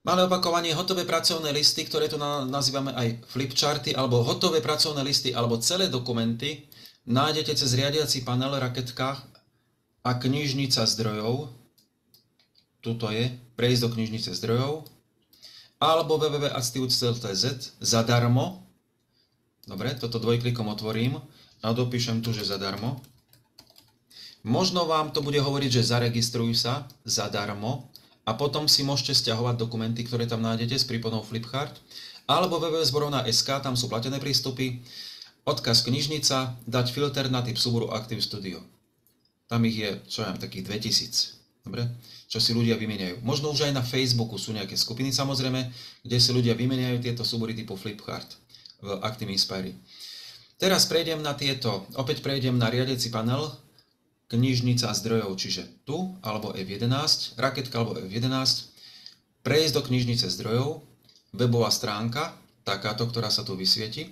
Malé opakovanie, hotové pracovné listy, ktoré tu nazývame aj flipcharty, alebo hotové pracovné listy, alebo celé dokumenty nájdete cez riadiaci panel Raketka a knižnica zdrojov. Tuto je, prejsť do knižnice zdrojov, alebo www.adstivus.cz zadarmo. Dobre, toto dvojklikom otvorím a dopíšem tu, že zadarmo. Možno vám to bude hovoriť, že zaregistruj sa zadarmo a potom si môžete stiahovať dokumenty, ktoré tam nájdete s prípodnou Flipchart, alebo www.zborovna.sk, tam sú platené prístupy, odkaz knižnica, dať filter na typ súboru Active Studio. Tam ich je, čo ja viem, takých 2000. Dobre? Čo si ľudia vymeniajú. Možno už aj na Facebooku sú nejaké skupiny, samozrejme, kde si ľudia vymeniajú tieto súbory typu Flipchart v Active Inspiry. Teraz prejdem na opäť prejdem na riadiaci panel, knižnica zdrojov, čiže tu, alebo F11, Raketka alebo F11, prejsť do knižnice zdrojov, webová stránka, takáto, ktorá sa tu vysvieti.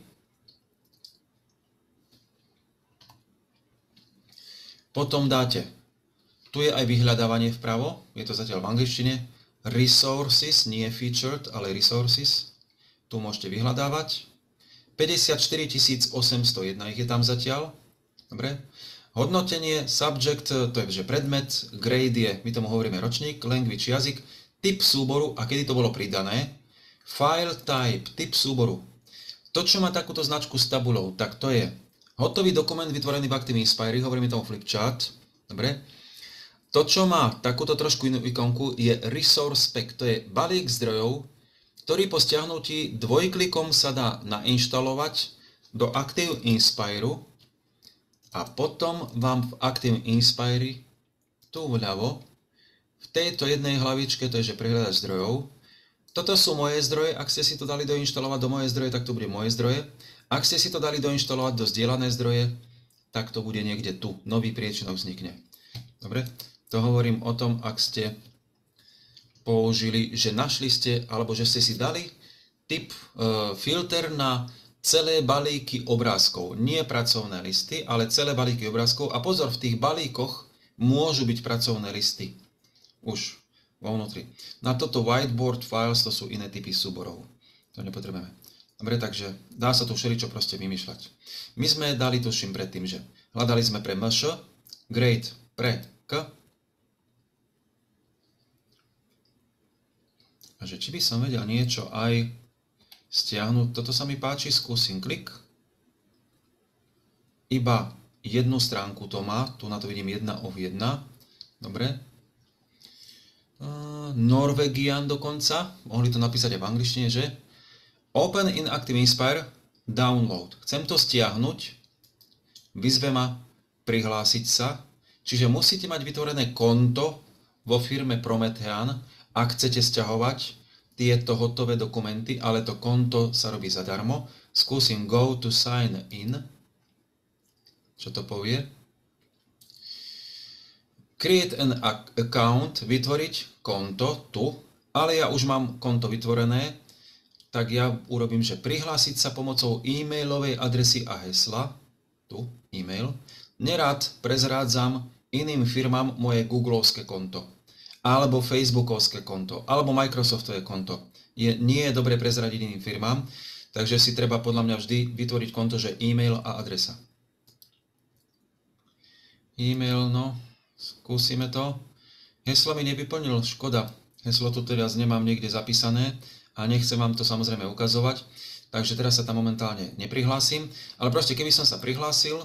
Potom dáte, tu je aj vyhľadávanie vpravo, je to zatiaľ v angličtine, resources, nie featured, ale resources, tu môžete vyhľadávať. 54 801 ich je tam zatiaľ, dobre. Hodnotenie, subject, to je že predmet, grade je, my tomu hovoríme ročník, language, jazyk, typ súboru a kedy to bolo pridané, file type, typ súboru. To, čo má takúto značku s tabulou, tak to je hotový dokument vytvorený v Active Inspiry, hovoríme tomu flipchart, dobre. To, čo má takúto trošku inú ikonku, je resource pack, to je balík zdrojov, ktorý po stiahnutí dvojklikom sa dá nainštalovať do Active Inspiru. A potom vám v Active Inspiry, tu vľavo, v tejto jednej hlavičke, to je, že prehľadač zdrojov. Toto sú moje zdroje, ak ste si to dali doinštalovať do moje zdroje, tak to bude moje zdroje. Ak ste si to dali doinštalovať do zdieľané zdroje, tak to bude niekde tu, nový priečinok vznikne. Dobre, to hovorím o tom, ak ste použili, že našli ste, alebo že ste si dali typ filter na celé balíky obrázkov. Nie pracovné listy, ale celé balíky obrázkov. A pozor, v tých balíkoch môžu byť pracovné listy. Už vo vnútri. Na toto whiteboard files to sú iné typy súborov. To nepotrebujeme. Dobre, takže dá sa tu všeličo proste vymýšľať. My sme dali tuším predtým, že hľadali sme pre MŠ, grade pre K. A že či by som vedel niečo aj stiahnuť, toto sa mi páči, skúsim klik. Iba jednu stránku to má, tu na to vidím 1 of 1. Dobre. Norwegian dokonca, mohli to napísať aj v angličtine, že? Open in Active Inspire, download. Chcem to stiahnuť, vyzve ma prihlásiť sa, čiže musíte mať vytvorené konto vo firme Promethean, ak chcete stiahovať tieto hotové dokumenty, ale to konto sa robí zadarmo. Skúsim go to sign in. Čo to povie? Create an account, vytvoriť konto tu, ale ja už mám konto vytvorené, tak ja urobím, že prihlásiť sa pomocou e-mailovej adresy a hesla, tu, e-mail. Nerad prezrádzam iným firmám moje googlovské konto, alebo facebookovské konto, alebo Microsoftové konto. Nie je dobre prezradiť iným firmám, takže si treba podľa mňa vždy vytvoriť konto, že e-mail a adresa. E-mail, no, skúsime to. Heslo mi nevyplnil, škoda. Heslo tu teraz nemám niekde zapísané a nechcem vám to samozrejme ukazovať, takže teraz sa tam momentálne neprihlásim, ale proste keby som sa prihlásil,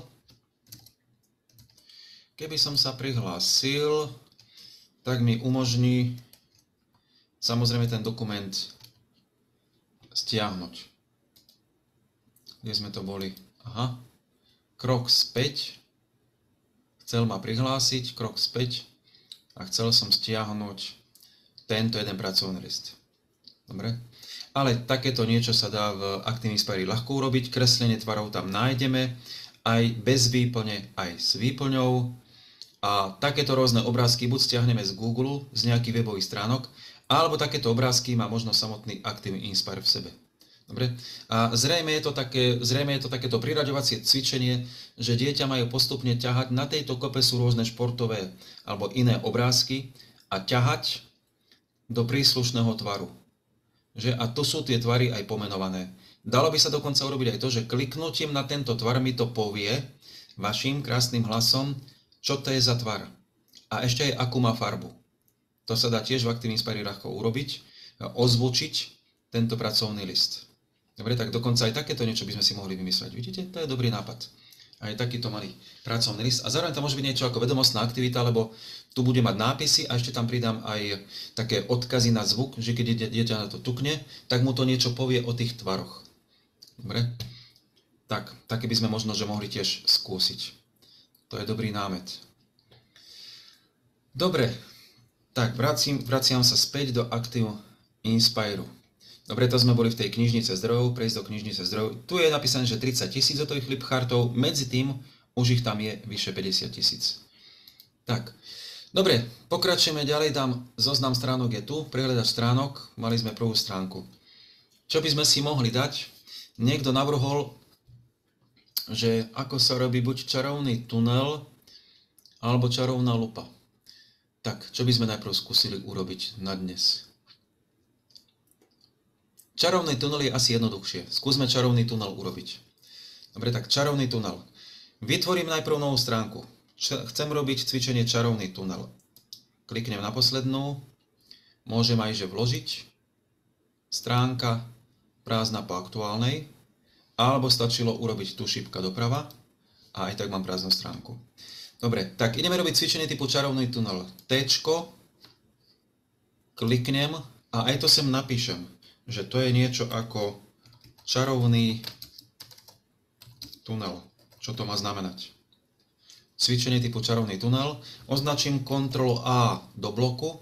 tak mi umožní samozrejme ten dokument stiahnuť. Kde sme to boli? Aha. Krok späť. Chcel ma prihlásiť, krok späť a chcel som stiahnuť tento jeden pracovný list. Dobre? Ale takéto niečo sa dá v Active Inspiry ľahko urobiť. Kreslenie tvarov tam nájdeme aj bez výplne, aj s výplňou. A takéto rôzne obrázky buď stiahneme z Google, z nejakých webových stránok, alebo takéto obrázky má možno samotný Active Inspire v sebe. Dobre? A zrejme je to takéto priraďovacie cvičenie, že dieťa majú postupne ťahať, na tejto kope sú rôzne športové alebo iné obrázky a ťahať do príslušného tvaru. že a tu sú tie tvary aj pomenované. Dalo by sa dokonca urobiť aj to, že kliknutím na tento tvar mi to povie vašim krásnym hlasom, čo to je za tvar. A ešte aj akú má farbu. To sa dá tiež v Active Inspire ľahko urobiť, ozvučiť tento pracovný list. Dobre, tak dokonca aj takéto niečo by sme si mohli vymyslieť. Vidíte, to je dobrý nápad. Aj takýto malý pracovný list. A zároveň tam môže byť niečo ako vedomostná aktivita, lebo tu bude mať nápisy a ešte tam pridám aj také odkazy na zvuk, že keď dieťa na to tukne, tak mu to niečo povie o tých tvaroch. Dobre? Tak, také by sme možno, že mohli tiež skúsiť. To je dobrý námet. Dobre, tak vraciam sa späť do Active Inspire. Dobre, to sme boli v tej knižnice zdrojov, prejsť do knižnice zdrojov. Tu je napísané, že 30 000 hotových flipchartov, medzi tým už ich tam je vyše 50 000. Tak, dobre, pokračujeme ďalej, dám zoznam stránok je tu, prehľadač stránok, mali sme prvú stránku. Čo by sme si mohli dať? Niekto navrhol, že ako sa robí buď čarovný tunel, alebo čarovná lupa. Tak, čo by sme najprv skúsili urobiť na dnes? Čarovný tunel je asi jednoduchšie. Skúsme čarovný tunel urobiť. Dobre, tak čarovný tunel. Vytvorím najprv novú stránku. Chcem robiť cvičenie čarovný tunel. Kliknem na poslednú. Môžem aj že vložiť. Stránka prázdna po aktuálnej. Alebo stačilo urobiť tu šipka doprava. A aj tak mám prázdnu stránku. Dobre, tak ideme robiť cvičenie typu čarovný tunel. Téčko. Kliknem a aj to sem napíšem, že to je niečo ako čarovný tunel. Čo to má znamenať? Cvičenie typu čarovný tunel. Označím Ctrl A do bloku.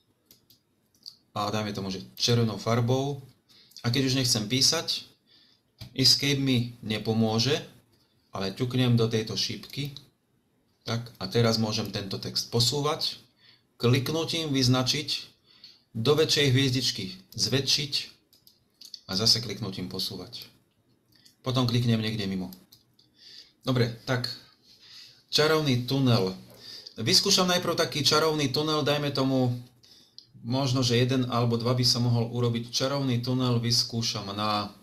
A dajme tomu, že červenou farbou. A keď už nechcem písať, Escape mi nepomôže, ale ťuknem do tejto šípky. Tak, a teraz môžem tento text posúvať. Kliknutím vyznačiť, do väčšej hviezdičky zväčšiť a zase kliknutím posúvať. Potom kliknem niekde mimo. Dobre, tak čarovný tunel. Vyskúšam najprv taký čarovný tunel, dajme tomu, možno, že 1 alebo 2 by som mohol urobiť. Čarovný tunel vyskúšam na...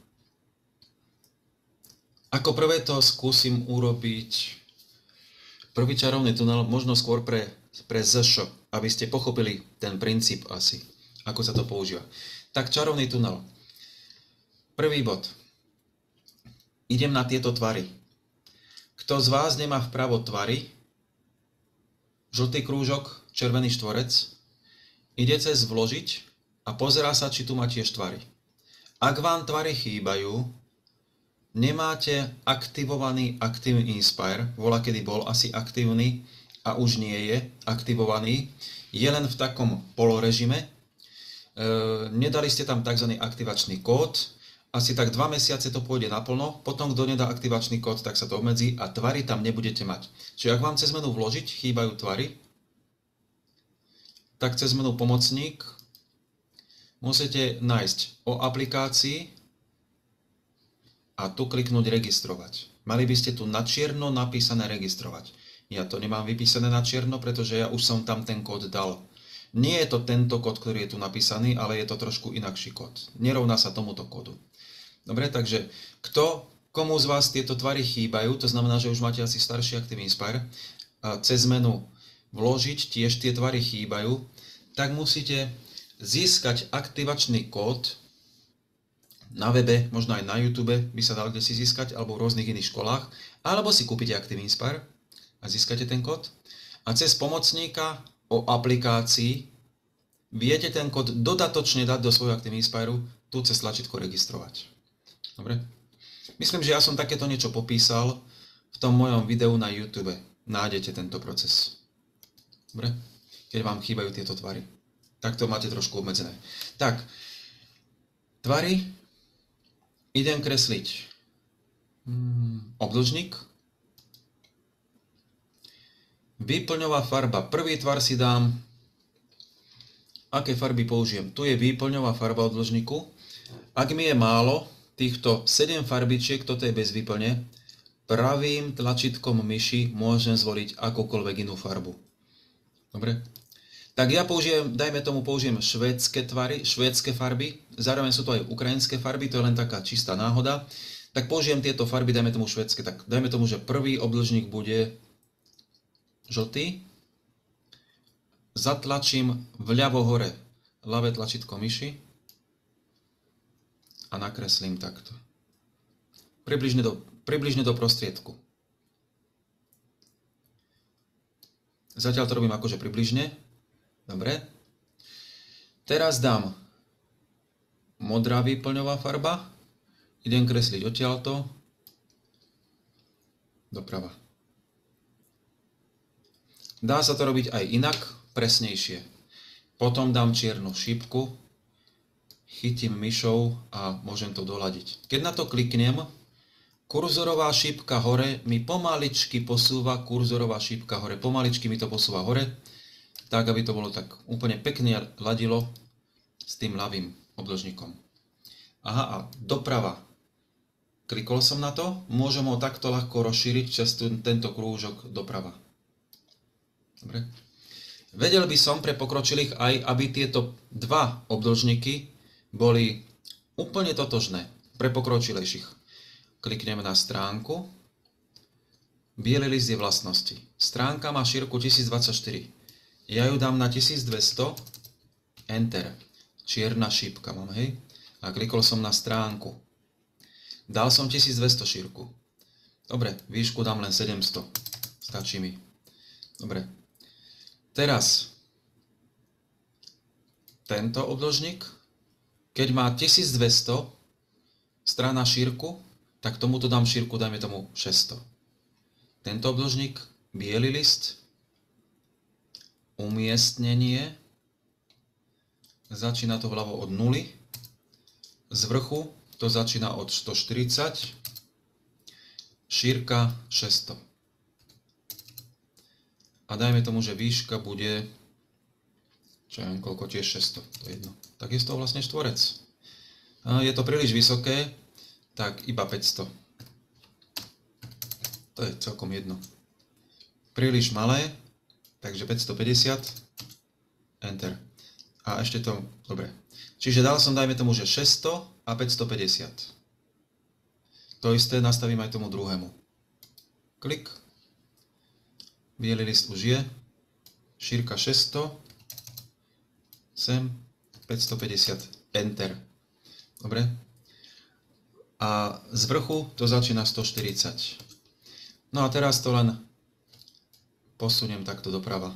Ako prvé to skúsim urobiť prvý čarovný tunel, možno skôr pre ZŠ, aby ste pochopili ten princíp asi, ako sa to používa. Tak čarovný tunel. Prvý bod. Idem na tieto tvary. Kto z vás nemá vpravo tvary, žltý krúžok, červený štvorec, ide cez vložiť a pozerá sa, či tu má tiež tvary. Ak vám tvary chýbajú, nemáte aktivovaný Active Inspire, voľakedy bol asi aktívny a už nie je aktivovaný, je len v takom polorežime. Nedali ste tam tzv. Aktivačný kód, asi tak 2 mesiace to pôjde naplno, potom kto nedá aktivačný kód, tak sa to obmedzí a tvary tam nebudete mať. Čiže ak vám cez menu vložiť chýbajú tvary, tak cez menu pomocník musíte nájsť o aplikácii a tu kliknúť registrovať. Mali by ste tu na čierno napísané registrovať. Ja to nemám vypísané na čierno, pretože ja už som tam ten kód dal. Nie je to tento kód, ktorý je tu napísaný, ale je to trošku inakší kód. Nerovná sa tomuto kódu. Dobre, takže komu z vás tieto tvary chýbajú, to znamená, že už máte asi starší Active Inspire, a cez menu vložiť tiež tie tvary chýbajú, tak musíte získať aktivačný kód na webe, možno aj na YouTube by sa dal kde si získať, alebo v rôznych iných školách, alebo si kúpite Active Inspire a získate ten kód. A cez pomocníka o aplikácii viete ten kód dodatočne dať do svojho Active Inspire, tu cez tlačítko registrovať. Dobre? Myslím, že ja som takéto niečo popísal v tom mojom videu na YouTube. Nájdete tento proces. Dobre? Keď vám chýbajú tieto tvary. Tak to máte trošku obmedzené. Tak, tvary idem kresliť obdĺžnik. Výplňová farba. Prvý tvar si dám. Aké farby použijem? Tu je výplňová farba obdĺžniku. Ak mi je málo týchto 7 farbičiek, toto je bez výplne, pravým tlačítkom myši môžem zvoliť akúkoľvek inú farbu. Dobre? Tak ja použijem, dajme tomu, použijem švédske tvary, švédske farby, zároveň sú to aj ukrajinské farby, to je len taká čistá náhoda. Tak použijem tieto farby, dajme tomu švédske, tak dajme tomu, že prvý obdĺžnik bude žltý. Zatlačím vľavo hore ľavé tlačítko myši a nakreslím takto. Približne do prostriedku. Zatiaľ to robím akože približne. Dobre. Teraz dám modrá výplňová farba. Idem kresliť odtiaľto doprava. Dá sa to robiť aj inak, presnejšie. Potom dám čiernu šípku, chytím myšou a môžem to doľadiť. Keď na to kliknem, kurzorová šípka hore mi pomaličky posúva, pomaličky mi to posúva hore, tak aby to bolo tak úplne pekne ladilo s tým ľavým obdĺžnikom. Aha, a doprava. Klikol som na to, môžem ho takto ľahko rozšíriť cez tento krúžok doprava. Dobre. Vedel by som pre pokročilých aj, aby tieto dva obdĺžniky boli úplne totožné pre pokročilejších. Klikneme na stránku. Biely list je vlastnosti. Stránka má šírku 1024. Ja ju dám na 1200. Enter. Čierna šípka mám, hej. A klikol som na stránku. Dal som 1200 šírku. Dobre, výšku dám len 700. Stačí mi. Dobre. Teraz tento obdĺžnik, keď má 1200 strana šírku, tak tomuto dám šírku, dajme tomu 600. Tento obdĺžnik, biely list, umiestnenie, začína to vľavo od 0, z vrchu to začína od 140, šírka 600. A dajme tomu, že výška bude, čo ja neviem, koľko, tiež 600, to je jedno. Tak je z toho vlastne štvorec. Je to príliš vysoké, tak iba 500. To je celkom jedno. Príliš malé, takže 550, enter. A ešte to, dobre. Čiže dal som, dajme tomu, že 600 a 550. To isté nastavím aj tomu druhému. Klik. Bielý list už je. Šírka 600. Sem. 550. Enter. Dobre. A z vrchu to začína 140. No a teraz to len posuniem takto doprava.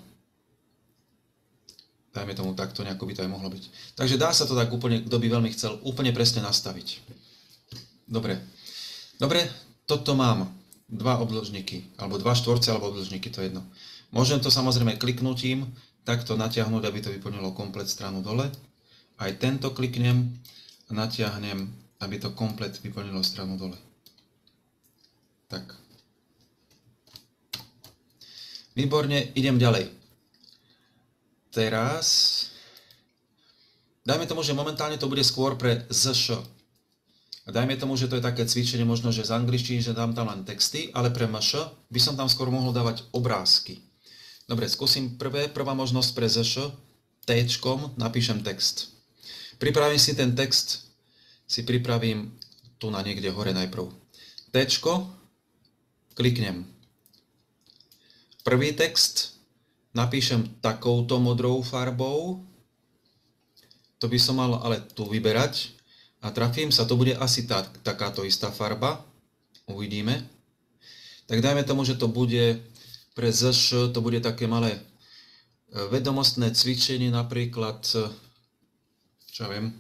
Dajme tomu takto, nejako by to aj mohlo byť. Takže dá sa to tak úplne, kto by veľmi chcel, úplne presne nastaviť. Dobre. Dobre, toto mám. Dva obdĺžniky, alebo dva štvorce, alebo obdĺžniky, to je jedno. Môžem to samozrejme kliknutím takto natiahnuť, aby to vyplnilo komplet stranu dole. Aj tento kliknem a natiahnem, aby to komplet vyplnilo stranu dole. Tak. Výborne, idem ďalej. Teraz, dajme tomu, že momentálne to bude skôr pre ZŠ. A dajme tomu, že to je také cvičenie, možno, že z angličtiny, že dám tam len texty, ale pre MŠ by som tam skôr mohol dávať obrázky. Dobre, skúsim prvá možnosť pre ZŠ, T-čkom napíšem text. Pripravím si ten text, pripravím tu na niekde hore najprv. T-čko, kliknem. Prvý text napíšem takouto modrou farbou, to by som mal ale tu vyberať. A trafím sa, to bude asi takáto istá farba. Uvidíme. Tak dajme tomu, že to bude pre ZŠ, to bude také malé vedomostné cvičenie, napríklad, čo ja viem,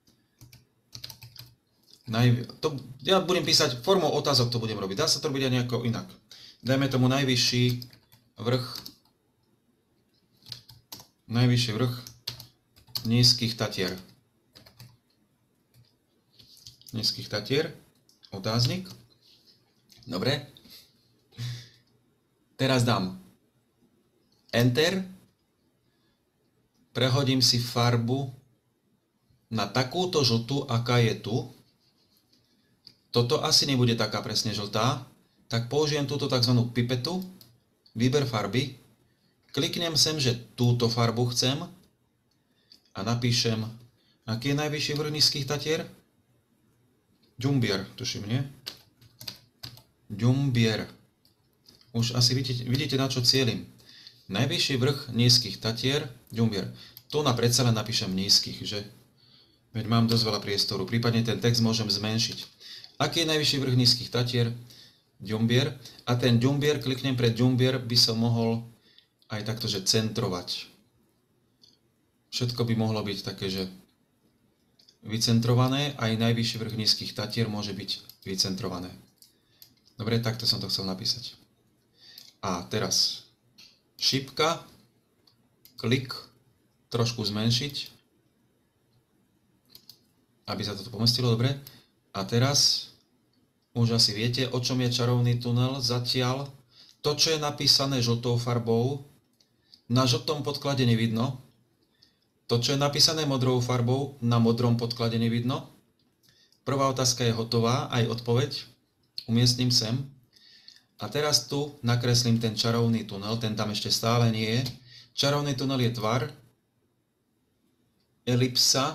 ja budem písať formou otázok, to budem robiť. Dá sa to robiť aj nejako inak. Dajme tomu najvyšší vrch Nízkych Tatier. Nízkych Tatier, otáznik. Dobre. Teraz dám Enter. Prehodím si farbu na takúto žltú, aká je tu. Toto asi nebude taká presne žltá. Tak použijem túto tzv. Pipetu. Výber farby. Kliknem sem, že túto farbu chcem. A napíšem Aký je najvyšší vrch Nízkych Tatier? Ďumbier, tuším, nie? Ďumbier. Už asi vidíte, na čo cieľim. Najvyšší vrch Nízkych Tatier, Ďumbier. Tu na predsa len napíšem nízkych, že? Veď mám dosť veľa priestoru. Prípadne ten text môžem zmenšiť. Aký je najvyšší vrch Nízkych Tatier? Ďumbier. A ten Ďumbier, kliknem pre Ďumbier, by som mohol aj takto, že centrovať. Všetko by mohlo byť také, že vycentrované, aj najvyšší vrch Nízkych Tatier môže byť vycentrované. Dobre, takto som to chcel napísať. A teraz šípka, klik, trošku zmenšiť, aby sa toto pomestilo, dobre. A teraz už asi viete, o čom je čarovný tunel zatiaľ. To, čo je napísané žltou farbou, na žltom podklade nevidno. To, čo je napísané modrou farbou, na modrom podklade nevidno. Prvá otázka je hotová, aj odpoveď. Umiestním sem. A teraz tu nakreslím ten čarovný tunel, ten tam ešte stále nie je. Čarovný tunel je tvar, elipsa,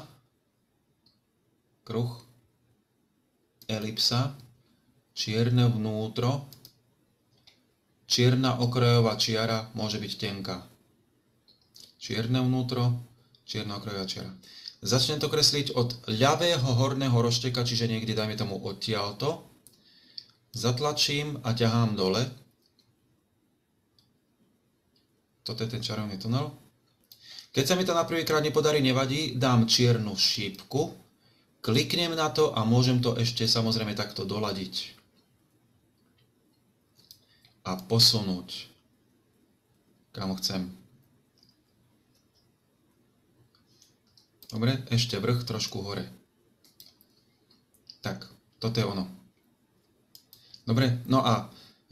kruh, elipsa, čierne vnútro, čierna okrajová čiara môže byť tenká. Čierne vnútro, čierna okrajová čiara. Začnem to kresliť od ľavého horného rošteka, čiže niekde dajme tomu odtiaľto. Zatlačím a ťahám dole. Toto je ten čarovný tunel. Keď sa mi to na prvýkrát nepodarí, nevadí, dám čiernu šípku, kliknem na to a môžem to ešte samozrejme takto doladiť. A posunúť, kam chcem. Dobre, ešte vrch trošku hore. Tak, toto je ono. Dobre, no a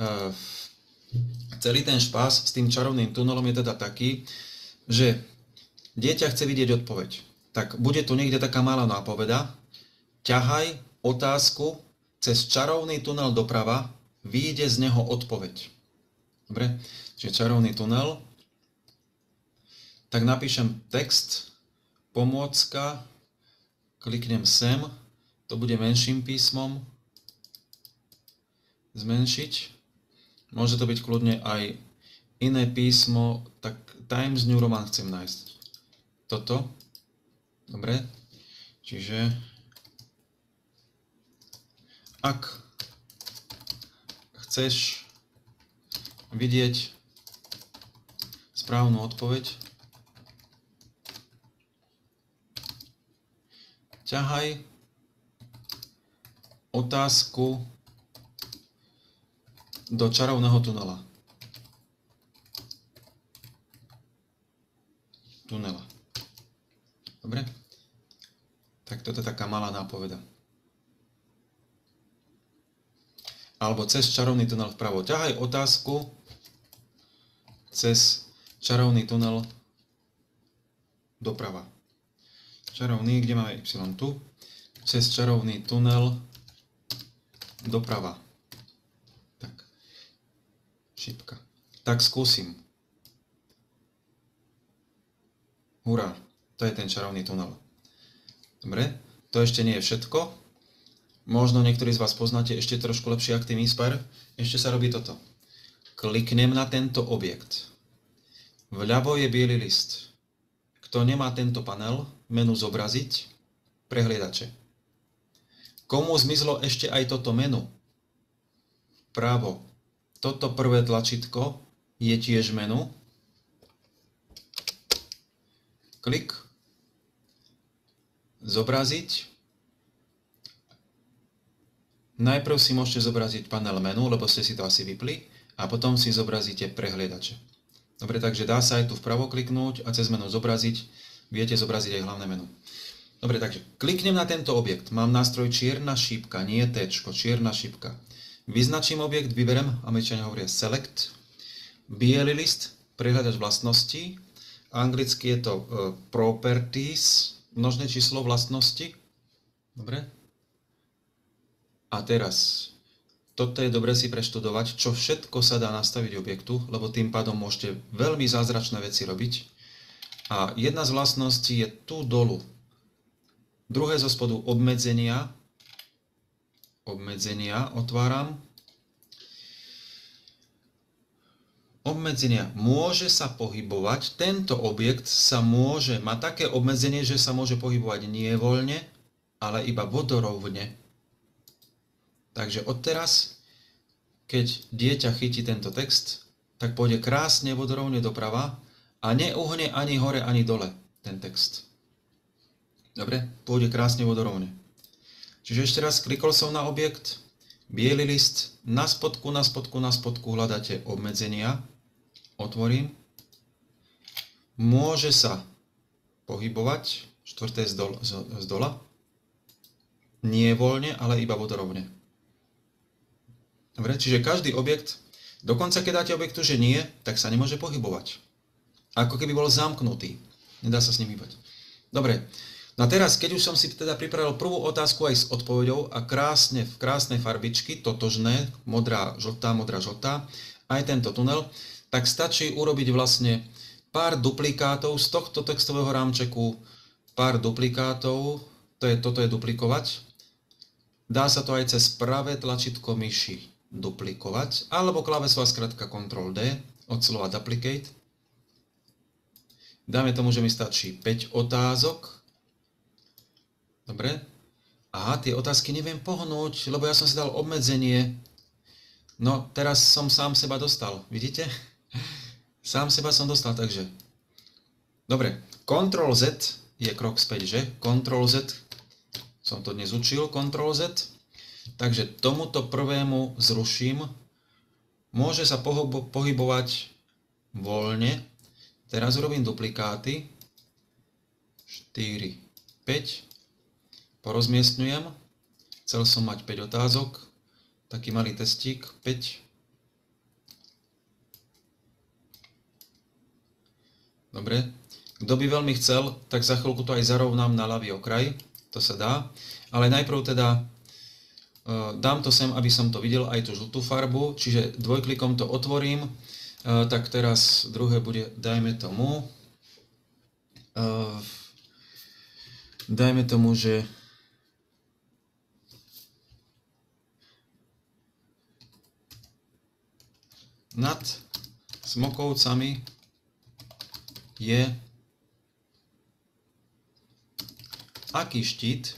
celý ten špás s tým čarovným tunelom je teda taký, že dieťa chce vidieť odpoveď. Tak bude tu niekde taká malá nápoveda. Ťahaj otázku cez čarovný tunel doprava, vyjde z neho odpoveď. Dobre, čiže čarovný tunel. Tak napíšem text, pomôcka, kliknem sem, to bude menším písmom, zmenšiť. Môže to byť kľudne aj iné písmo, tak Times New Roman chcem nájsť. Toto. Dobre. Čiže ak chceš vidieť správnu odpoveď, ťahaj otázku do čarovného tunela. Dobre? Tak toto je taká malá nápoveda. Alebo cez čarovný tunel vpravo. Ťahaj otázku cez čarovný tunel doprava. Čarovný, kde máme Y tu? Cez čarovný tunel doprava. Šípka. Tak skúsim. Hurá, to je ten čarovný tunel. Dobre, to ešte nie je všetko. Možno niektorí z vás poznáte ešte trošku lepšie ActiveInspire. Ešte sa robí toto. Kliknem na tento objekt. Vľavo je biely list. Kto nemá tento panel, menu zobraziť, prehliadače. Komu zmizlo ešte aj toto menu? Vpravo. Toto prvé tlačítko je tiež menu. Klik. Zobraziť. Najprv si môžete zobraziť panel menu, lebo ste si to asi vypli, a potom si zobrazíte prehliadače. Dobre, takže dá sa aj tu vpravo kliknúť a cez menu zobraziť. Viete zobraziť aj hlavné menu. Dobre, takže kliknem na tento objekt. Mám nástroj čierna šípka, nie T, čierna šípka. Vyznačím objekt, vyberem, Američania hovoria select, biely list, prehľadač vlastností, anglicky je to properties, množné číslo vlastnosti. Dobre. A teraz, toto je dobre si preštudovať, čo všetko sa dá nastaviť objektu, lebo tým pádom môžete veľmi zázračné veci robiť. A jedna z vlastností je tu dolu. Druhé zo spodu obmedzenia. Obmedzenia otváram. Obmedzenia. Môže sa pohybovať. Tento objekt sa môže, má také obmedzenie, že sa môže pohybovať nie voľne, ale iba vodorovne. Takže odteraz, keď dieťa chytí tento text, tak pôjde krásne vodorovne doprava a neuhne ani hore, ani dole ten text. Dobre? Pôjde krásne vodorovne. Čiže ešte raz, klikol som na objekt, biely list, na spodku hľadáte obmedzenia, otvorím, môže sa pohybovať, štvrté z dola, nie voľne, ale iba vodorovne. Dobre, čiže každý objekt, dokonca keď dáte objektu, že nie, tak sa nemôže pohybovať. Ako keby bol zamknutý. Nedá sa s ním hýbať. Dobre, no a teraz, keď už som si teda pripravil prvú otázku aj s odpoveďou a krásne, v krásnej farbičky, totožné, modrá, žltá, aj tento tunel, tak stačí urobiť vlastne pár duplikátov z tohto textového rámčeku, pár duplikátov, toto je duplikovať. Dá sa to aj cez pravé tlačítko myši duplikovať, alebo klávesová skratka Ctrl D od slova duplicate. Dáme tomu, že mi stačí 5 otázok. Dobre. Aha, tie otázky neviem pohnúť, lebo ja som si dal obmedzenie. No, teraz som sám seba dostal. Vidíte? Sám seba som dostal, takže. Dobre. Ctrl Z je krok späť, že? Ctrl Z. Som to dnes učil. Ctrl Z. Takže tomuto prvému zruším. Môže sa pohybovať voľne. Teraz urobím duplikáty. 4, 5. Porozmiestňujem. Chcel som mať 5 otázok. Taký malý testík. 5. Dobre. Kto by veľmi chcel, tak za chvíľku to aj zarovnám na ľavý okraj. To sa dá. Ale najprv teda dám to sem, aby som to videl, aj tú žltú farbu. Čiže dvojklikom to otvorím. Tak teraz druhé bude, dajme tomu, že nad Smokovcami je aký štít?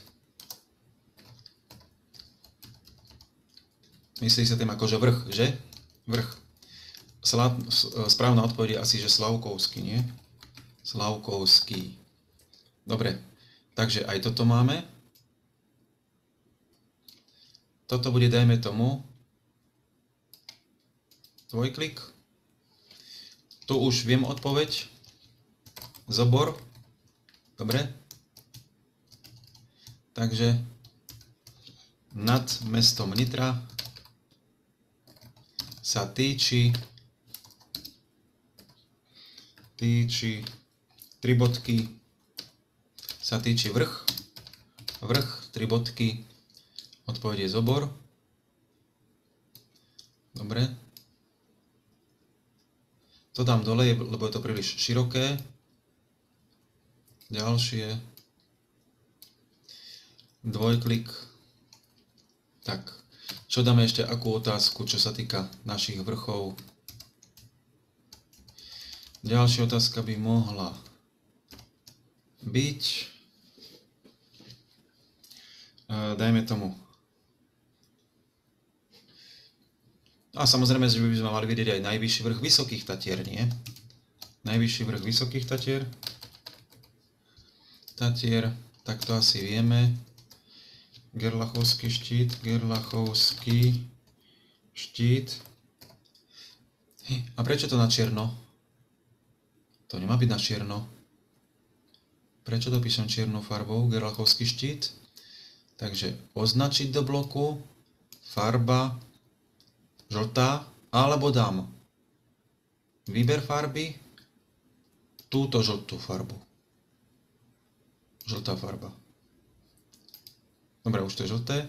Myslí sa tým akože vrch, že? Vrch. Správna odpoveď je asi, že Slavkovský, nie? Slavkovský. Dobre, takže aj toto máme. Toto bude, dajme tomu, dvojklik. Tu už viem odpoveď. Zobor. Dobre. Takže nad mestom Nitra sa týči 3 bodky, sa týči vrch, 3 bodky, odpoveď je Zobor. Dobre. To dám dole, lebo je to príliš široké. Ďalšie. Dvojklik. Tak. Čo dáme ešte, akú otázku, čo sa týka našich vrchov? Ďalšia otázka by mohla byť, dajme tomu, a samozrejme, že by sme mali vidieť aj najvyšší vrch Vysokých Tatier, nie? Najvyšší vrch Vysokých Tatier, tak to asi vieme. Gerlachovský štít. A prečo to na čierno? To nemá byť na čierno. Prečo to píšem čiernou farbou? Gerlachovský štít. Takže označiť do bloku, farba, žltá, alebo dám výber farby, túto žltú farbu. Žltá farba. Dobre, už to je žlté.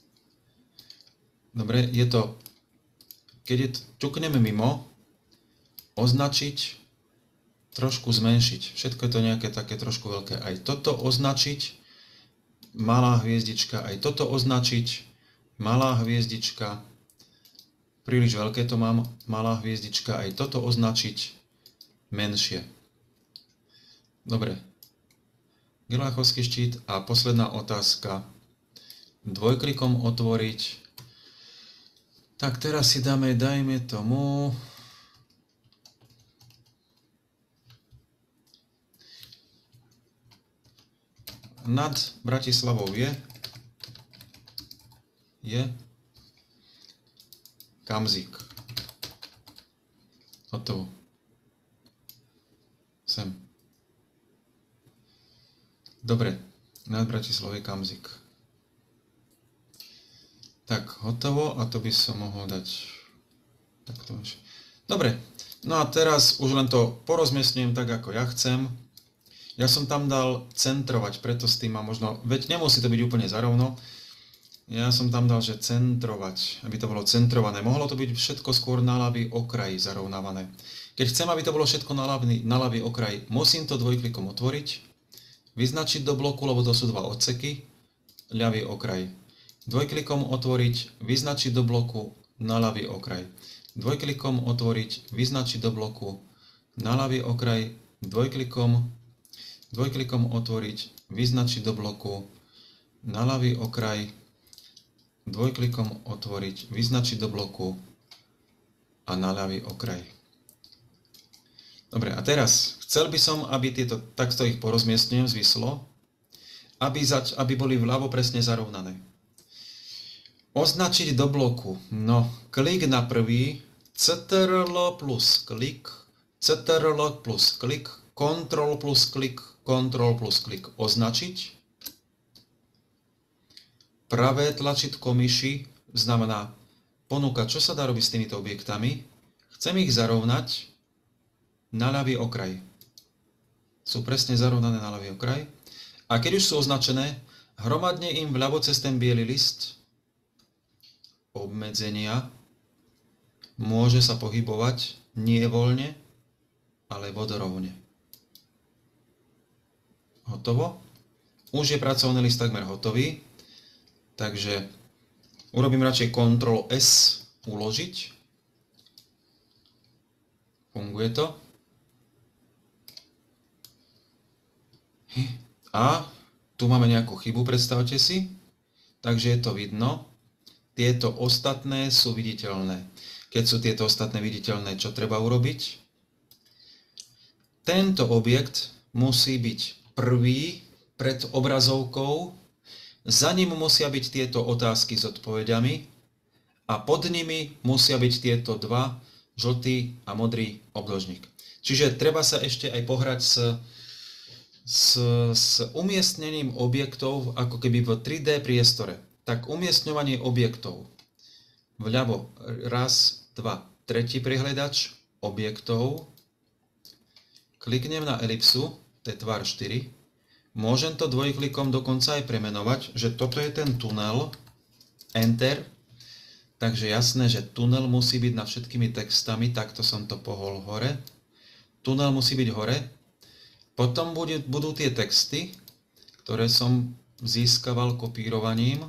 Dobre, je to, keď ťukneme mimo, označiť, trošku zmenšiť. Všetko je to nejaké také trošku veľké. Aj toto označiť, malá hviezdička, aj toto označiť, malá hviezdička, príliš veľké to mám, malá hviezdička, aj toto označiť, menšie. Dobre. Geláchovský štít a posledná otázka. Dvojklikom otvoriť. Tak teraz si dajme tomu... Nad Bratislavou je Kamzik. Hotovo. Sem. Dobre, nad Bratislavou je Kamzik. Tak, hotovo a to by som mohol dať takto. Dobre, no a teraz už len to porozmiestňujem tak, ako ja chcem. Ja som tam dal centrovať, preto s tým mám možno, veď nemusí to byť úplne zarovno. Ja som tam dal, že centrovať, aby to bolo centrované. Mohlo to byť všetko skôr na ľavý okraj zarovnávané. Keď chcem, aby to bolo všetko na ľavý okraj, musím to dvojklikom otvoriť, vyznačiť do bloku, lebo to sú dva odseky, ľavý okraj. Dvojklikom otvoriť, vyznačiť do bloku, na ľavý okraj. Dvojklikom otvoriť, vyznačiť do bloku, na ľavý okraj, dvojklikom otvoriť, vyznačiť do bloku, na ľavý okraj, dvojklikom otvoriť, vyznačiť do bloku a na ľavý okraj. Dobre, a teraz chcel by som, aby tieto, takto ich porozmiestňujem zvislo, aby boli vľavo presne zarovnané. Označiť do bloku, no, klik na prvý, CTRL plus klik, CTRL plus klik, Ctrl plus klik, Ctrl plus klik, označiť. Pravé tlačítko myši znamená ponúkať, čo sa dá robiť s týmito objektami. Chcem ich zarovnať na ľavý okraj. Sú presne zarovnané na ľavý okraj. A keď už sú označené, hromadne im vľavo cez ten biely list obmedzenia môže sa pohybovať nie voľne, ale vodorovne. Hotovo. Už je pracovný list takmer hotový. Takže urobím radšej Ctrl S, uložiť. Funguje to. A tu máme nejakú chybu, predstavte si. Takže je to vidno. Tieto ostatné sú viditeľné. Keď sú tieto ostatné viditeľné, čo treba urobiť? Tento objekt musí byť prvý pred obrazovkou. Za ním musia byť tieto otázky s odpovediami a pod nimi musia byť tieto dva, žltý a modrý obdĺžnik. Čiže treba sa ešte aj pohrať s umiestnením objektov ako keby v 3D priestore. Tak umiestňovanie objektov. Vľavo raz, dva, tretí prehliadač objektov. Kliknem na elipsu, to je tvar 4. Môžem to dvojklikom dokonca aj premenovať, že toto je ten tunel, Enter. Takže jasné, že tunel musí byť nad všetkými textami, takto som to pohol hore. Tunel musí byť hore. Potom budú tie texty, ktoré som získaval kopírovaním.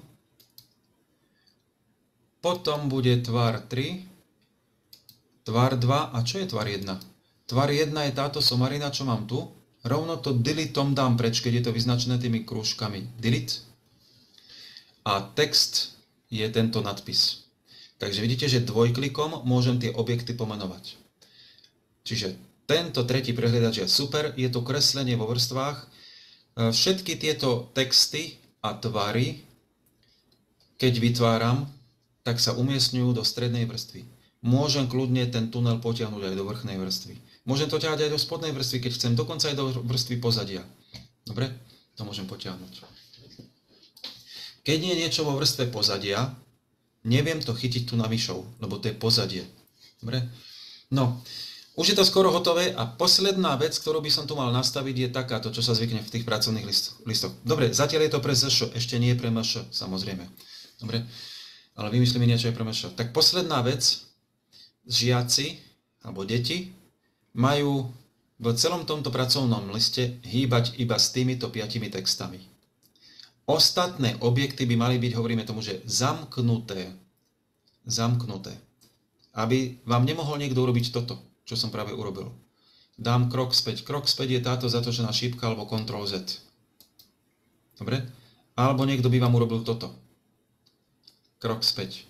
Potom bude tvar 3, tvar 2 a čo je tvar 1? Tvar 1 je táto somarina, čo mám tu. Rovno to deleteom dám preč, keď je to vyznačené tými krúžkami. Delete. A text je tento nadpis. Takže vidíte, že dvojklikom môžem tie objekty pomenovať. Čiže tento tretí prehliadač je super, je to kreslenie vo vrstvách. Všetky tieto texty a tvary, keď vytváram, tak sa umiestňujú do strednej vrstvy. Môžem kľudne ten tunel potiahnuť aj do vrchnej vrstvy. Môžem to ťahať aj do spodnej vrstvy, keď chcem, dokonca aj do vrstvy pozadia. Dobre? To môžem potiahnuť. Keď je niečo vo vrstve pozadia, neviem to chytiť tu na myšou, lebo to je pozadie. Dobre? No, už je to skoro hotové a posledná vec, ktorú by som tu mal nastaviť, je takáto, čo sa zvykne v tých pracovných listoch. Dobre, zatiaľ je to pre ZŠ, ešte nie pre MŠ, samozrejme. Dobre? Ale vymyslíme niečo aj pre MŠ. Tak posledná vec, žiaci alebo deti majú v celom tomto pracovnom liste hýbať iba s týmito 5 textami. Ostatné objekty by mali byť, hovoríme tomu, že zamknuté. Zamknuté. Aby vám nemohol niekto urobiť toto, čo som práve urobil. Dám krok späť. Krok späť je táto zatočená šípka alebo Ctrl Z. Dobre? Alebo niekto by vám urobil toto. Krok späť.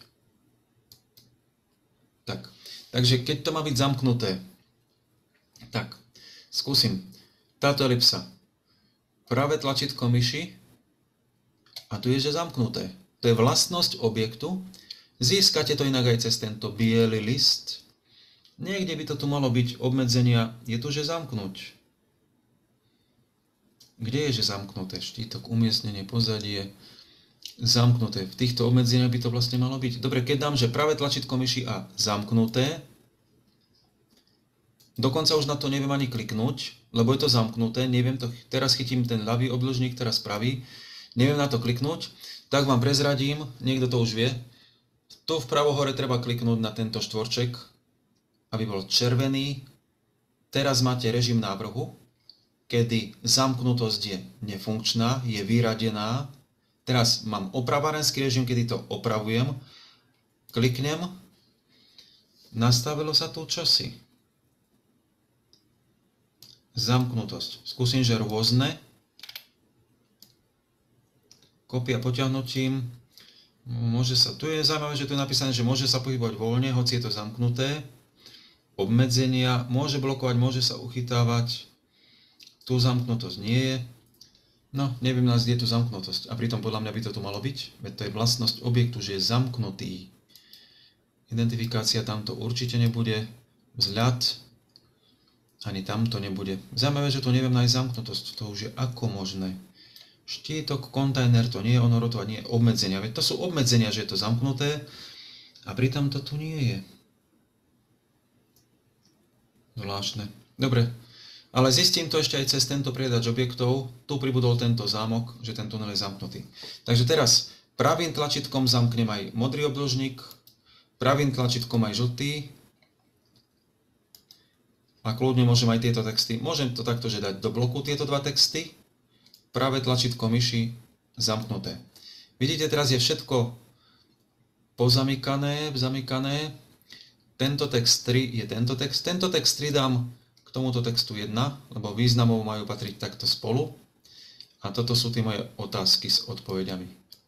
Tak. Takže keď to má byť zamknuté, tak skúsim. Táto elipsa. Pravé tlačítko myši a tu je, že zamknuté. To je vlastnosť objektu. Získate to inak aj cez tento biely list. Niekde by to tu malo byť obmedzenia. Je tu, že zamknúť. Kde je, že zamknuté? Štítok, umiestnenie, pozadie. Zamknuté. V týchto obmedzeniach by to vlastne malo byť. Dobre, keď dám, že pravé tlačítko myši a zamknuté, dokonca už na to neviem ani kliknúť, lebo je to zamknuté. Neviem to, teraz chytím ten ľavý obdĺžnik, teraz pravý. Neviem na to kliknúť, tak vám prezradím, niekto to už vie. Tu vpravo hore treba kliknúť na tento štvorček, aby bol červený. Teraz máte režim návrhu, kedy zamknutosť je nefunkčná, je vyradená. Teraz mám opravárenský režim, kedy to opravujem. Kliknem. Nastavilo sa tu čosi. Zamknutosť. Skúsim, že rôzne. Kopia potiahnutím. Môže sa, tu je zaujímavé, že tu je napísané, že môže sa pohybovať voľne, hoci je to zamknuté. Obmedzenia, môže blokovať, môže sa uchytávať. Tu zamknutosť nie je. No, neviem nás, kde je tu zamknutosť. A pritom podľa mňa by to tu malo byť. Veď to je vlastnosť objektu, že je zamknutý. Identifikácia tamto určite nebude. Vzhľad. Ani tamto nebude. Zaujímavé, že tu neviem nájsť zamknutosť. To už je ako možné. Štítok, kontajner, to nie je ono rotovať, nie je obmedzenia. Veď to sú obmedzenia, že je to zamknuté a pritom to tu nie je. Zvláštne. Dobre, ale zistím to ešte aj cez tento priedač objektov. Tu pribudol tento zámok, že ten tunel je zamknutý. Takže teraz pravým tlačítkom zamknem aj modrý obdĺžnik, pravým tlačítkom aj žltý a kľudne môžem aj tieto texty. Môžem to takto, že dať do bloku tieto dva texty. Pravé tlačítko myši zamknuté. Vidíte, teraz je všetko pozamykané. Tento text 3 je tento text. Tento text 3 dám k tomuto textu 1, lebo významov majú patriť takto spolu. A toto sú tie moje otázky s odpovediami.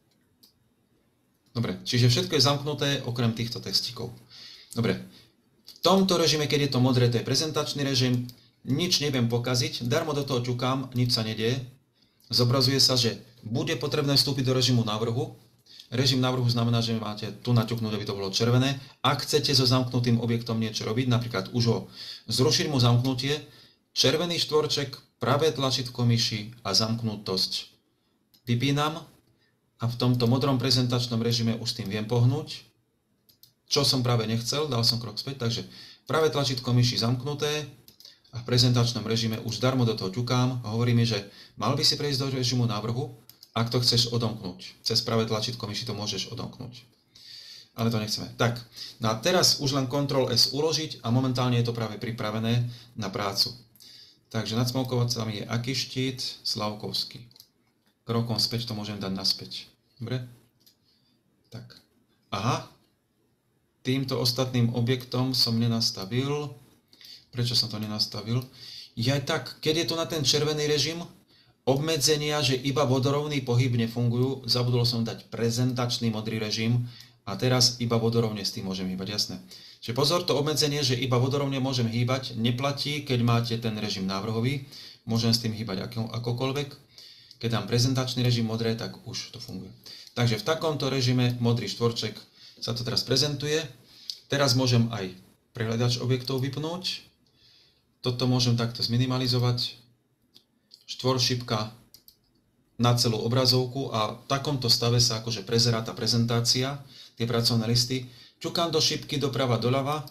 Dobre, čiže všetko je zamknuté okrem týchto textíkov. Dobre, v tomto režime, keď je to modré, to je prezentačný režim. Nič neviem pokaziť, darmo do toho ťukám, nič sa nedieje. Zobrazuje sa, že bude potrebné vstúpiť do režimu návrhu. Režim návrhu znamená, že máte tu naťuknúť, aby to bolo červené. Ak chcete so zamknutým objektom niečo robiť, napríklad už ho zrušiť mu zamknutie, červený štvorček, pravé tlačítko myši a zamknutosť vypínam a v tomto modrom prezentačnom režime už s tým viem pohnúť. Čo som práve nechcel, dal som krok späť, takže pravé tlačítko myši zamknuté, a v prezentačnom režime už darmo do toho ťukám a hovorí mi, že mal by si prejsť do režimu návrhu, ak to chceš odomknúť. Cez pravé tlačítko myši to môžeš odomknúť. Ale to nechceme. Tak, no a teraz už len Ctrl S uložiť a momentálne je to práve pripravené na prácu. Takže nad smovkovacami je aký štít? Slavkovský. Krokom späť to môžem dať naspäť. Dobre? Tak. Aha. Týmto ostatným objektom som nenastavil. Prečo som to nenastavil? Ja aj tak, keď je tu na ten červený režim, obmedzenia, že iba vodorovný pohyb nefungujú, zabudol som dať prezentačný modrý režim a teraz iba vodorovne s tým môžem hýbať, jasné. Čiže pozor, to obmedzenie, že iba vodorovne môžem hýbať, neplatí, keď máte ten režim návrhový, môžem s tým hýbať akokoľvek. Keď dám prezentačný režim modré, tak už to funguje. Takže v takomto režime modrý štvorček sa to teraz prezentuje. Teraz môžem aj prehľadač objektov vypnúť. Toto môžem takto zminimalizovať. Štvoršípka na celú obrazovku a v takomto stave sa akože prezerá tá prezentácia, tie pracovné listy. Ťukám do šípky doprava doľava.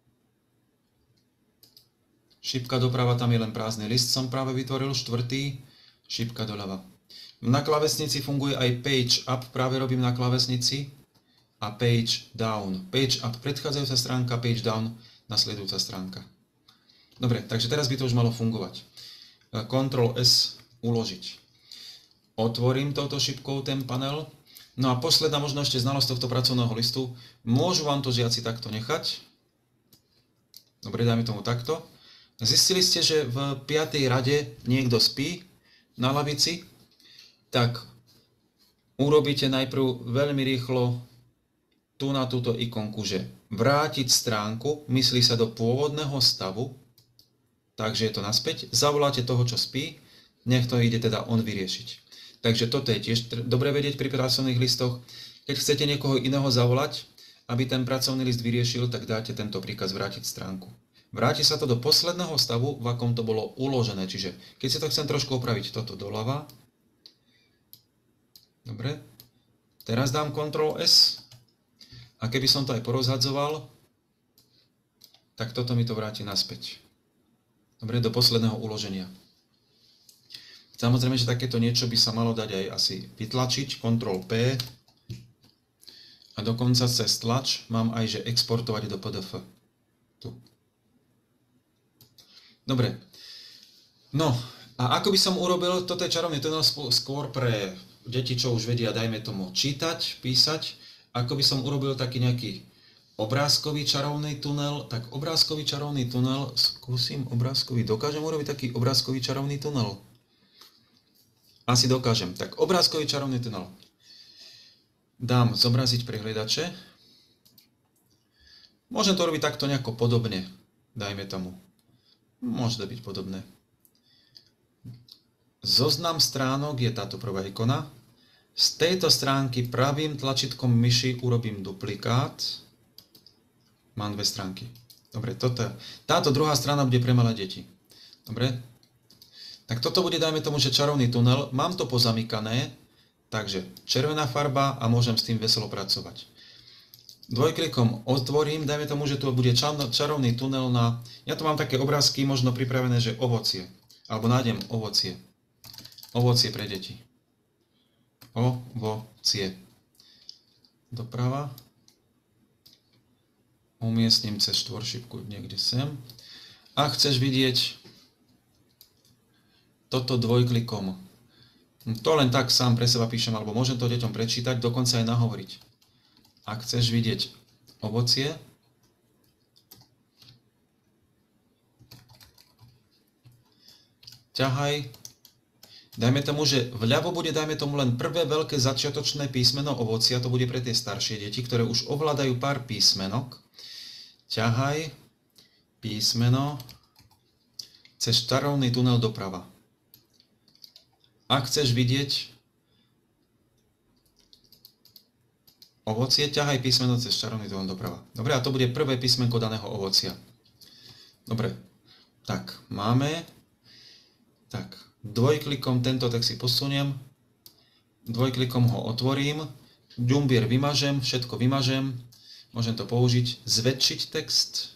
Šípka doprava, tam je len prázdny list, som práve vytvoril, štvrtý, šípka doľava. Na klávesnici funguje aj page up, práve robím na klávesnici, a page down. Page up, predchádzajúca stránka, page down, nasledujúca stránka. Dobre, takže teraz by to už malo fungovať. Ctrl S uložiť. otvorím touto šipkou ten panel. No a posledná možno ešte znalosť tohto pracovného listu. Môžu vám to žiaci takto nechať. Dobre, dajme tomu takto. Zistili ste, že v 5. rade niekto spí na lavici? Tak urobíte najprv veľmi rýchlo tu na túto ikonku, že vrátiť stránku, myslí sa do pôvodného stavu, takže je to naspäť, zavoláte toho, čo spí, nech to ide teda on vyriešiť. Takže toto je tiež dobre vedieť pri pracovných listoch. Keď chcete niekoho iného zavolať, aby ten pracovný list vyriešil, tak dáte tento príkaz vrátiť stránku. Vráti sa to do posledného stavu, v akom to bolo uložené, čiže keď si to chcem trošku opraviť, toto doľava. Dobre, teraz dám Ctrl S. A keby som to aj porozhadzoval, tak toto mi to vráti naspäť. Dobre, do posledného uloženia. Samozrejme, že takéto niečo by sa malo dať aj asi vytlačiť, Ctrl P. A dokonca cez tlač mám aj, že exportovať do PDF. Tu. Dobre. No, a ako by som urobil, toto je čarovný tunel skôr pre deti, čo už vedia, dajme tomu, čítať, písať. Ako by som urobil taký nejaký obrázkový čarovný tunel, tak obrázkový čarovný tunel, skúsim obrázkový, dokážem urobiť taký obrázkový čarovný tunel? Asi dokážem. Tak obrázkový čarovný tunel. Dám zobraziť prehliadače. Môžem to robiť takto nejako podobne, dajme tomu. Môže to byť podobné. Zoznam stránok je táto prvá ikona. Z tejto stránky pravým tlačítkom myši urobím duplikát. Mám dve stránky. Dobre, táto druhá strana bude pre malé deti. Dobre. Tak toto bude, dajme tomu, že čarovný tunel. Mám to pozamykané, takže červená farba a môžem s tým veselo pracovať. Dvojklikom otvorím, dajme tomu, že tu bude čarovný tunel na... Ja tu mám také obrázky možno pripravené, že ovocie. Alebo nájdem ovocie. Ovocie pre deti. Ovocie. Doprava. Umiestním cez štvoršipku niekde sem. A chceš vidieť toto dvojklikom. To len tak sám pre seba píšem, alebo môžem to deťom prečítať, dokonca aj nahovoriť. Ak chceš vidieť ovocie, ťahaj. Dajme tomu, že vľavo bude, dajme tomu, len prvé veľké začiatočné písmeno ovocia, to bude pre tie staršie deti, ktoré už ovládajú pár písmenok. Ťahaj písmeno cez čarovný tunel doprava. Ak chceš vidieť ovocie, ťahaj písmeno cez čarovný tunel doprava. Dobre, a to bude prvé písmenko daného ovocia. Dobre, tak, máme... Tak, dvojklikom tento text si posuniem, dvojklikom ho otvorím, Jumbier vymažem, všetko vymažem, môžem to použiť, zväčšiť text.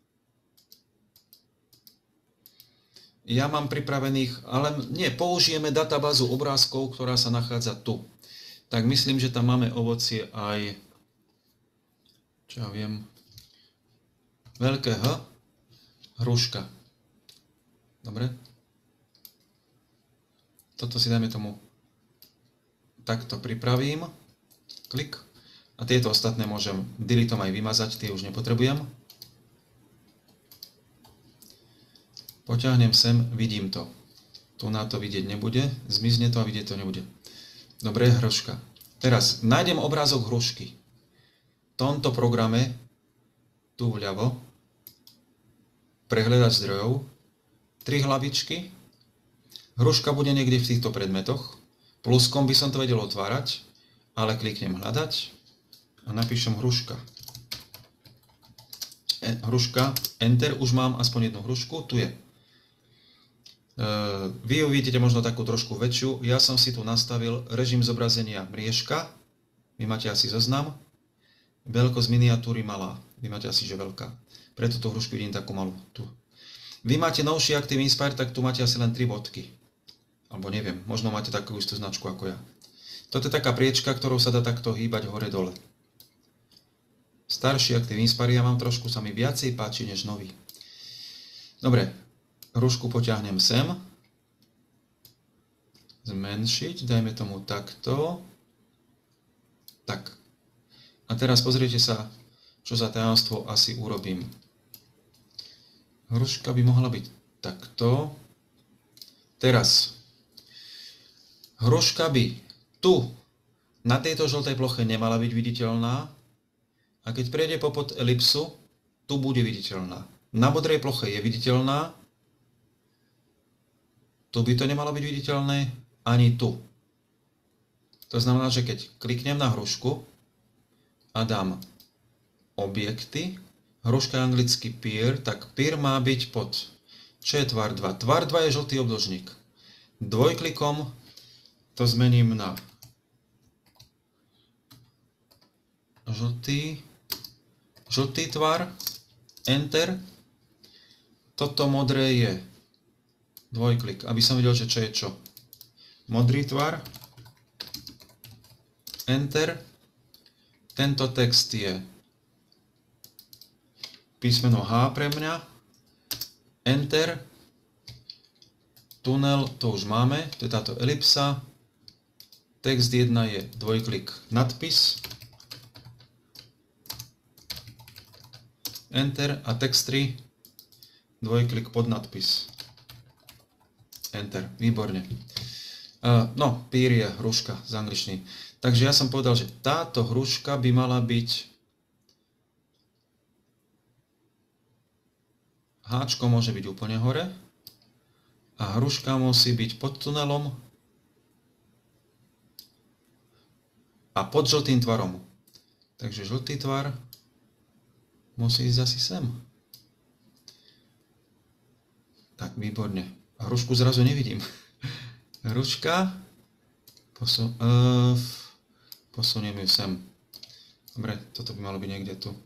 Ja mám pripravených, ale nie, použijeme databázu obrázkov, ktorá sa nachádza tu. Tak myslím, že tam máme ovocie aj, čo ja viem, veľké H, hruška. Dobre? Toto si dajme tomu takto pripravím, klik, a tieto ostatné môžem deleteom aj vymazať, tie už nepotrebujem. Poťahnem sem, vidím to. Tu na to vidieť nebude, zmizne to a vidieť to nebude. Dobre, hruška. Teraz nájdem obrázok hrušky. V tomto programe, tu vľavo, prehľadač zdrojov, 3 hlavičky. Hruška bude niekde v týchto predmetoch. Pluskom by som to vedel otvárať, ale kliknem hľadať a napíšem hruška. Hruška, Enter, už mám aspoň jednu hrušku, tu je. Vy ju vidíte možno takú trošku väčšiu. Ja som si tu nastavil režim zobrazenia mriežka. Vy máte asi zoznam. Veľkosť miniatúry malá. Vy máte asi, že veľká. Preto tú hrušku vidím takú malú. Tu. Vy máte novší Active Inspire, tak tu máte asi len 3 bodky. Alebo neviem, možno máte takú istú značku ako ja. Toto je taká priečka, ktorou sa dá takto hýbať hore-dole. Starší Active Inspire ja mám trošku, sa mi viacej páči než nový. Dobre, hrušku potiahnem sem. zmenšiť, dajme tomu takto. Tak. A teraz pozrite sa, čo za tajomstvo asi urobím. Hruška by mohla byť takto. Teraz. Hruška by tu, na tejto žltej ploche nemala byť viditeľná. A keď prejde popod elipsu, tu bude viditeľná. Na modrej ploche je viditeľná. Tu by to nemalo byť viditeľné, ani tu. To znamená, že keď kliknem na hrušku a dám objekty, hruška je anglicky peer, tak peer má byť pod. Čo je tvar 2? Tvar 2 je žltý obdĺžnik. Dvojklikom to zmením na žltý tvar, enter. Toto modré je dvojklik, aby som videl, že čo je čo. Modrý tvar, enter. Tento text je písmeno H pre mňa, enter. Tunel, to už máme, to je táto elipsa. Text 1 je dvojklik nadpis, enter, a text 3 dvojklik pod nadpis, enter. Výborne. No, peer je hruška z angličtiny. Takže ja som povedal, že táto hruška by mala byť, háčko môže byť úplne hore a hruška musí byť pod tunelom a pod žltým tvarom. Takže žltý tvar musí ísť asi sem. Tak, výborne. A hrušku zrazu nevidím. Hruška. Posuniem ju sem. Dobre, toto by malo byť niekde tu.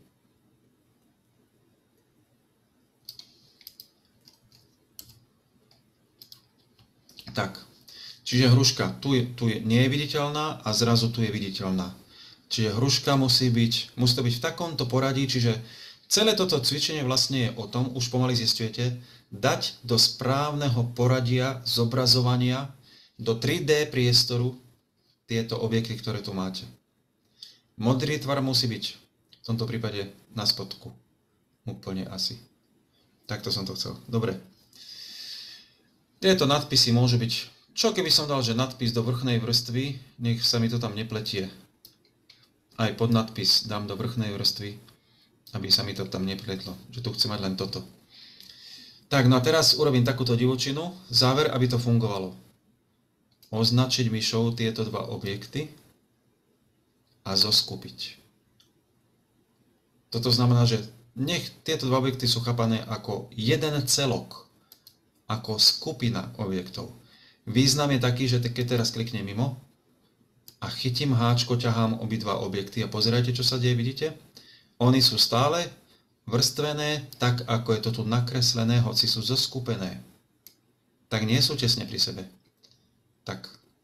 Tak. Čiže hruška nie je viditeľná a zrazu tu je viditeľná. Čiže hruška musí to byť v takomto poradí, čiže celé toto cvičenie vlastne je o tom, už pomaly zisťujete, dať do správneho poradia zobrazovania do 3D priestoru tieto objekty, ktoré tu máte. Modrý tvar musí byť v tomto prípade na spodku. Úplne asi. Takto som to chcel. Dobre. Tieto nadpisy môžu byť, čo keby som dal, že nadpis do vrchnej vrstvy, nech sa mi to tam nepletie. Aj pod nadpis dám do vrchnej vrstvy, aby sa mi to tam nepletlo, že tu chcem mať len toto. Tak, no a teraz urobím takúto divočinu, záver, aby to fungovalo. Označiť myšou tieto dva objekty a zoskupiť. Toto znamená, že nech tieto dva objekty sú chápané ako jeden celok, ako skupina objektov. Význam je taký, že keď teraz kliknem mimo a chytím háčko, ťahám obidva objekty a pozerajte, čo sa deje, vidíte? Oni sú stále vrstvené, tak ako je to tu nakreslené, hoci sú zoskupené. Tak nie sú tesne pri sebe. Tak.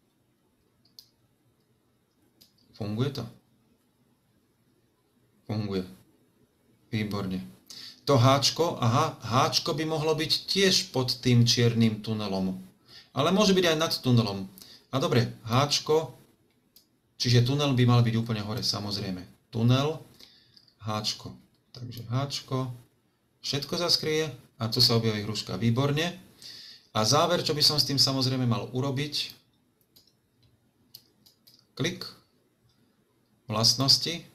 Funguje to? Funguje. Výborne. To háčko, háčko by mohlo byť tiež pod tým čiernym tunelom. Ale môže byť aj nad tunelom. A dobre, háčko, čiže tunel by mal byť úplne hore, samozrejme. Tunel, háčko. Takže háčko, všetko sa skrie a tu sa objaví hruška. Výborne. A záver, čo by som s tým samozrejme mal urobiť, klik, vlastnosti,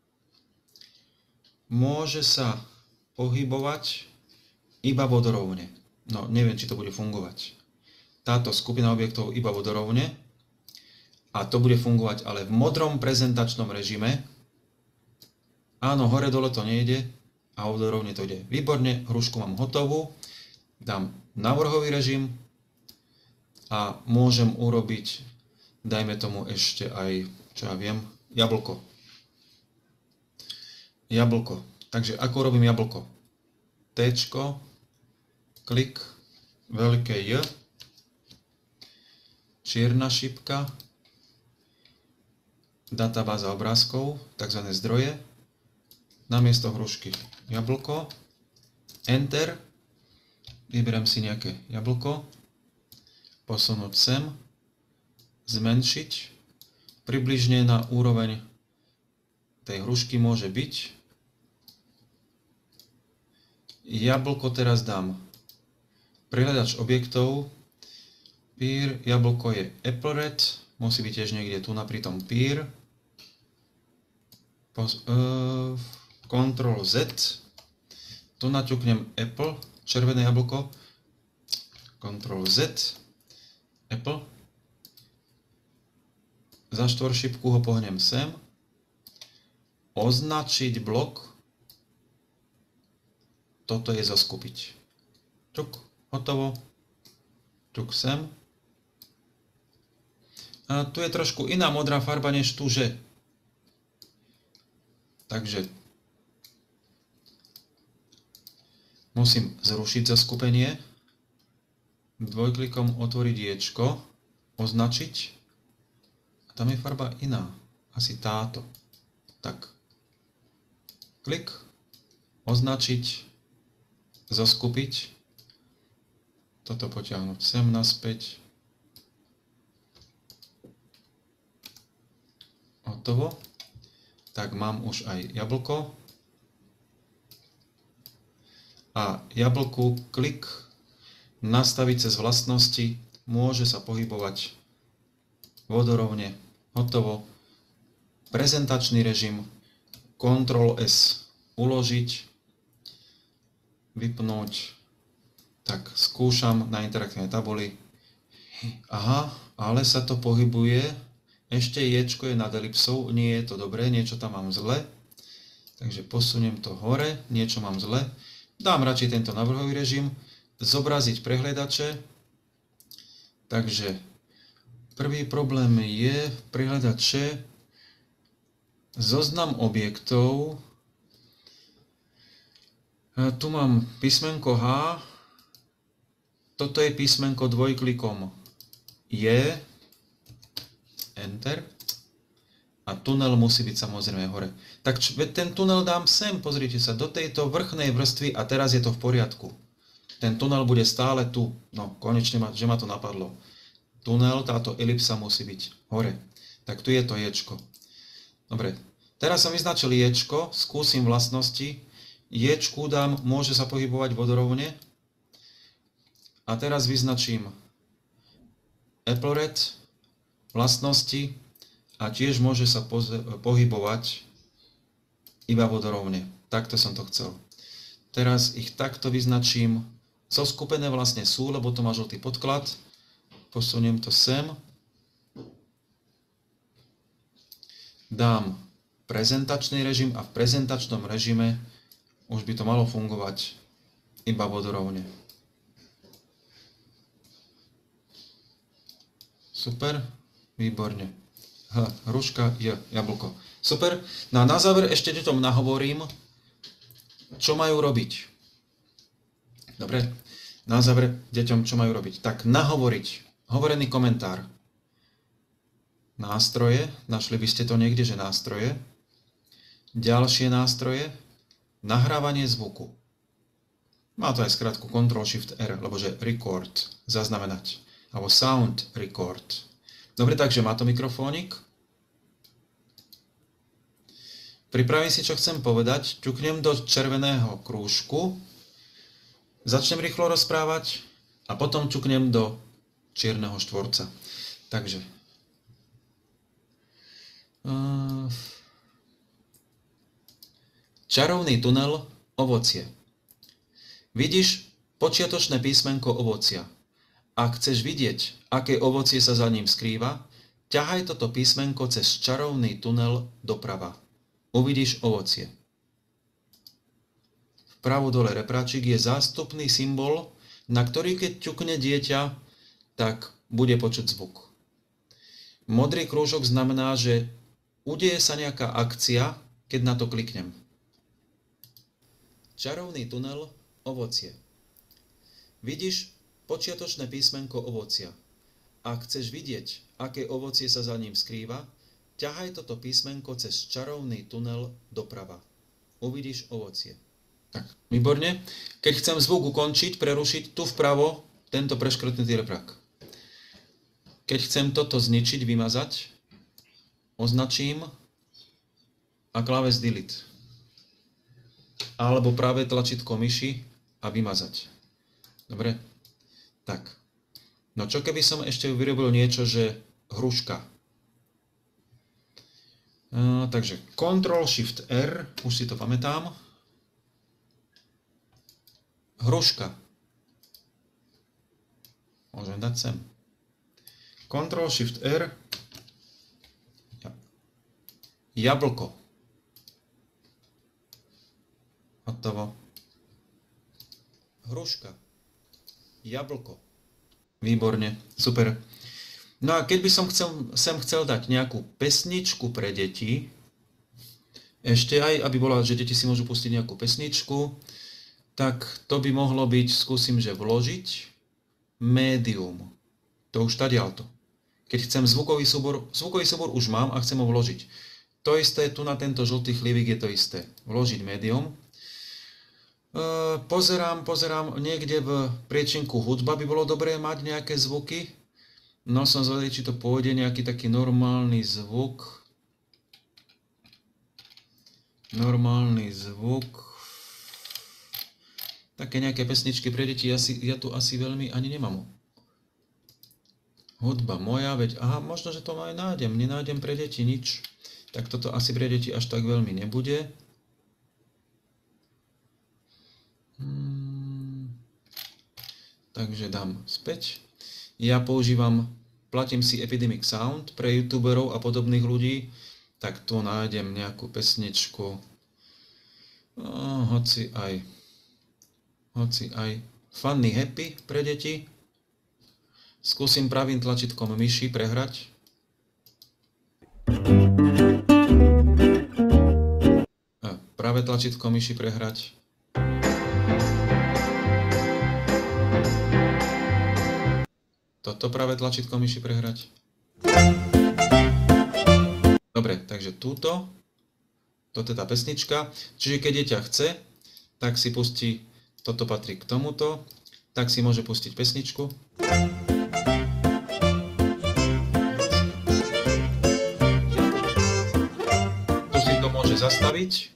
môže sa pohybovať iba vodorovne. No, neviem, či to bude fungovať. Táto skupina objektov iba vodorovne a to bude fungovať ale v modrom prezentačnom režime. Áno, hore-dole to nejde a vodorovne to ide. Výborne, hrušku mám hotovú. Dám návrhový režim a môžem urobiť, dajme tomu ešte aj, čo ja viem, jablko. Jablko. Takže ako robím jablko? Téčko, klik, veľké J, čierna šipka, databáza obrázkov, tzv. Zdroje, namiesto hrušky jablko, enter, vyberiem si nejaké jablko, posunúť sem, zmenšiť. Približne na úroveň tej hrušky môže byť. Jablko teraz dám prehľadač objektov. Peer, jablko je AppleRed, musí byť tiež niekde tu na pri tom peer. Ctrl Z. Tu naťuknem Apple, červené jablko. Ctrl Z. Apple. Za štvoršipku ho pohnem sem. Označiť blok. Toto je zoskupiť. Čuk, hotovo. Čuk sem. A tu je trošku iná modrá farba než tu, že. Takže musím zrušiť zoskupenie. Dvojklikom otvoriť ječko. Označiť. A tam je farba iná. Asi táto. Tak. Klik. Označiť. Zoskupiť. Toto potiahnuť sem naspäť. Hotovo. Tak mám už aj jablko. A jablku klik nastaviť cez vlastnosti. Môže sa pohybovať vodorovne. Hotovo. Prezentačný režim. Ctrl S. Uložiť. Vypnúť. Tak, skúšam na interaktívnej tabuli. Aha, ale sa to pohybuje. Ešte ječko je nad elipsou. Nie je to dobré, niečo tam mám zle. Takže posuniem to hore, niečo mám zle. Dám radšej tento návrhový režim. Zobraziť prehliadače. Takže prvý problém je prehliadače. Zoznam objektov. Tu mám písmenko H. Toto je písmenko dvojklikom J. Enter. A tunel musí byť samozrejme hore. Tak ten tunel dám sem, pozrite sa, do tejto vrchnej vrstvy a teraz je to v poriadku. Ten tunel bude stále tu. No, konečne, že ma to napadlo. Tunel, táto elipsa musí byť hore. Tak tu je to ječko. Dobre, teraz som vyznačil ječko, skúsim vlastnosti. Ječku dám, môže sa pohybovať vodorovne. A teraz vyznačím AppleRed, vlastnosti a tiež môže sa pohybovať iba vodorovne. Takto som to chcel. Teraz ich takto vyznačím. Zoskupené vlastne sú, lebo to má žltý podklad. Posuniem to sem. Dám prezentačný režim a v prezentačnom režime už by to malo fungovať iba vodorovne. Super, výborne. Hruška, jablko. Super. No a na záver ešte deťom nahovorím, čo majú robiť. Dobre? Na záver deťom, čo majú robiť. Tak nahovoriť. Hovorený komentár. Nástroje. Našli by ste to niekde, že nástroje. Ďalšie nástroje. Nahrávanie zvuku. Má to aj skratku Ctrl-Shift-R, lebo že record, zaznamenať. Alebo sound record. Dobre, takže má to mikrofónik. Pripravím si, čo chcem povedať. Ťuknem do červeného krúžku. Začnem rýchlo rozprávať a potom ťuknem do čierneho štvorca. Takže. Čarovný tunel, ovocie. Vidíš počiatočné písmenko ovocia. Ak chceš vidieť, aké ovocie sa za ním skrýva, ťahaj toto písmenko cez čarovný tunel doprava. Uvidíš ovocie. Vpravo dole repráčik je zástupný symbol, na ktorý keď ťukne dieťa, tak bude počuť zvuk. Modrý krúžok znamená, že udeje sa nejaká akcia, keď na to kliknem. Čarovný tunel, ovocie. Vidíš počiatočné písmenko ovocia. Ak chceš vidieť, aké ovocie sa za ním skrýva, ťahaj toto písmenko cez čarovný tunel doprava. Uvidíš ovocie. Tak, výborne. Keď chcem zvuk ukončiť, prerušiť, tu vpravo, tento preškrtnutý reprak. Keď chcem toto zničiť, vymazať, označím a kláves delete. Alebo práve tlačítko myši a vymazať. Dobre? Tak. No čo keby som ešte vyrobil niečo, že hruška. Takže Ctrl-Shift-R, už si to pamätám. Hruška. Môžem dať sem. Ctrl-Shift-R. Jablko. Hotovo. Hruška. Jablko. Výborne, super. No a keď by som sem chcel dať nejakú pesničku pre deti, ešte aj, aby bola, že deti si môžu pustiť nejakú pesničku, tak to by mohlo byť, skúsim, že vložiť médium. To už tadiaľto. Keď chcem zvukový súbor už mám a chcem ho vložiť. To isté, tu na tento žltý chlívik je to isté. Vložiť médium. Pozerám, niekde v priečinku hudba by bolo dobré mať nejaké zvuky. No som zvedavý, či to pôjde nejaký taký normálny zvuk. Normálny zvuk. Také nejaké pesničky pre deti, ja tu asi veľmi ani nemám. Hudba moja, veď, aha, možno, že to aj nájdem. Nenájdem pre deti nič. Tak toto asi pre deti až tak veľmi nebude. Takže dám späť. Ja platím si Epidemic Sound pre youtuberov a podobných ľudí, tak tu nájdem nejakú pesničku. Hoci aj Funny Happy pre deti. Skúsim pravým tlačítkom myši prehrať. Pravé tlačítko myši prehrať. Toto pravé tlačítko myši prehrať. Dobre, takže toto je tá pesnička. Čiže keď dieťa chce, tak si pustí, toto patrí k tomuto, tak si môže pustiť pesničku. Tu si to môže zastaviť.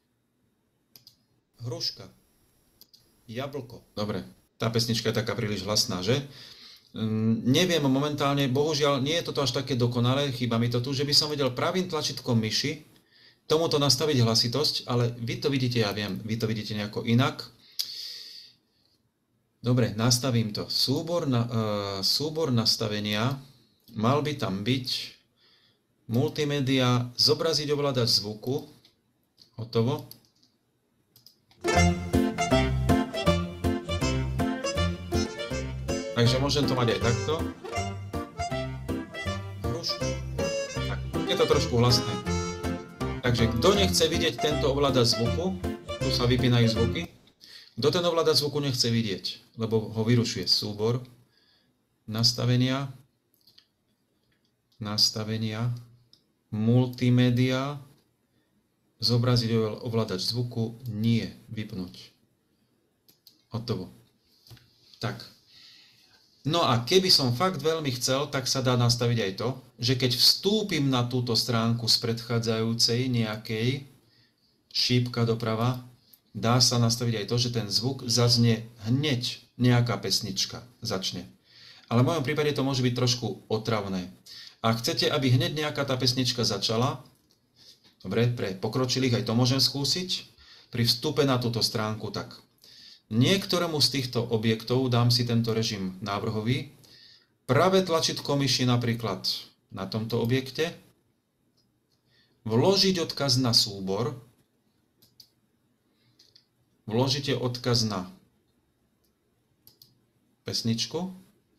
Hruška. Jablko. Dobre, tá pesnička je taká príliš hlasná, že? Neviem momentálne, bohužiaľ nie je toto až také dokonalé, chýba mi to tu, že by som vedel pravým tlačítkom myši tomuto nastaviť hlasitosť, ale vy to vidíte, ja viem, vy to vidíte nejako inak. Dobre, nastavím to. Súbor nastavenia, mal by tam byť multimédia, zobraziť ovládač zvuku, hotovo. Takže môžem to mať aj takto. Tak, je to trošku hlasné. Takže kto nechce vidieť tento ovládač zvuku, tu sa vypínajú zvuky, kto ten ovládač zvuku nechce vidieť, lebo ho vyrušuje súbor, nastavenia, multimédia, zobraziť ovládač zvuku, nie, vypnúť. Hotovo. Tak. No a keby som fakt veľmi chcel, tak sa dá nastaviť aj to, že keď vstúpim na túto stránku z predchádzajúcej nejakej, šípka doprava, dá sa nastaviť aj to, že ten zvuk zaznie hneď, nejaká pesnička začne. Ale v mojom prípade to môže byť trošku otravné. Ak chcete, aby hneď nejaká tá pesnička začala, dobre, pre pokročilých aj to môžem skúsiť, pri vstupe na túto stránku tak. Niektorému z týchto objektov dám si tento režim návrhový. Pravé tlačítko myši napríklad na tomto objekte. Vložiť odkaz na súbor. Vložíte odkaz na pesničku.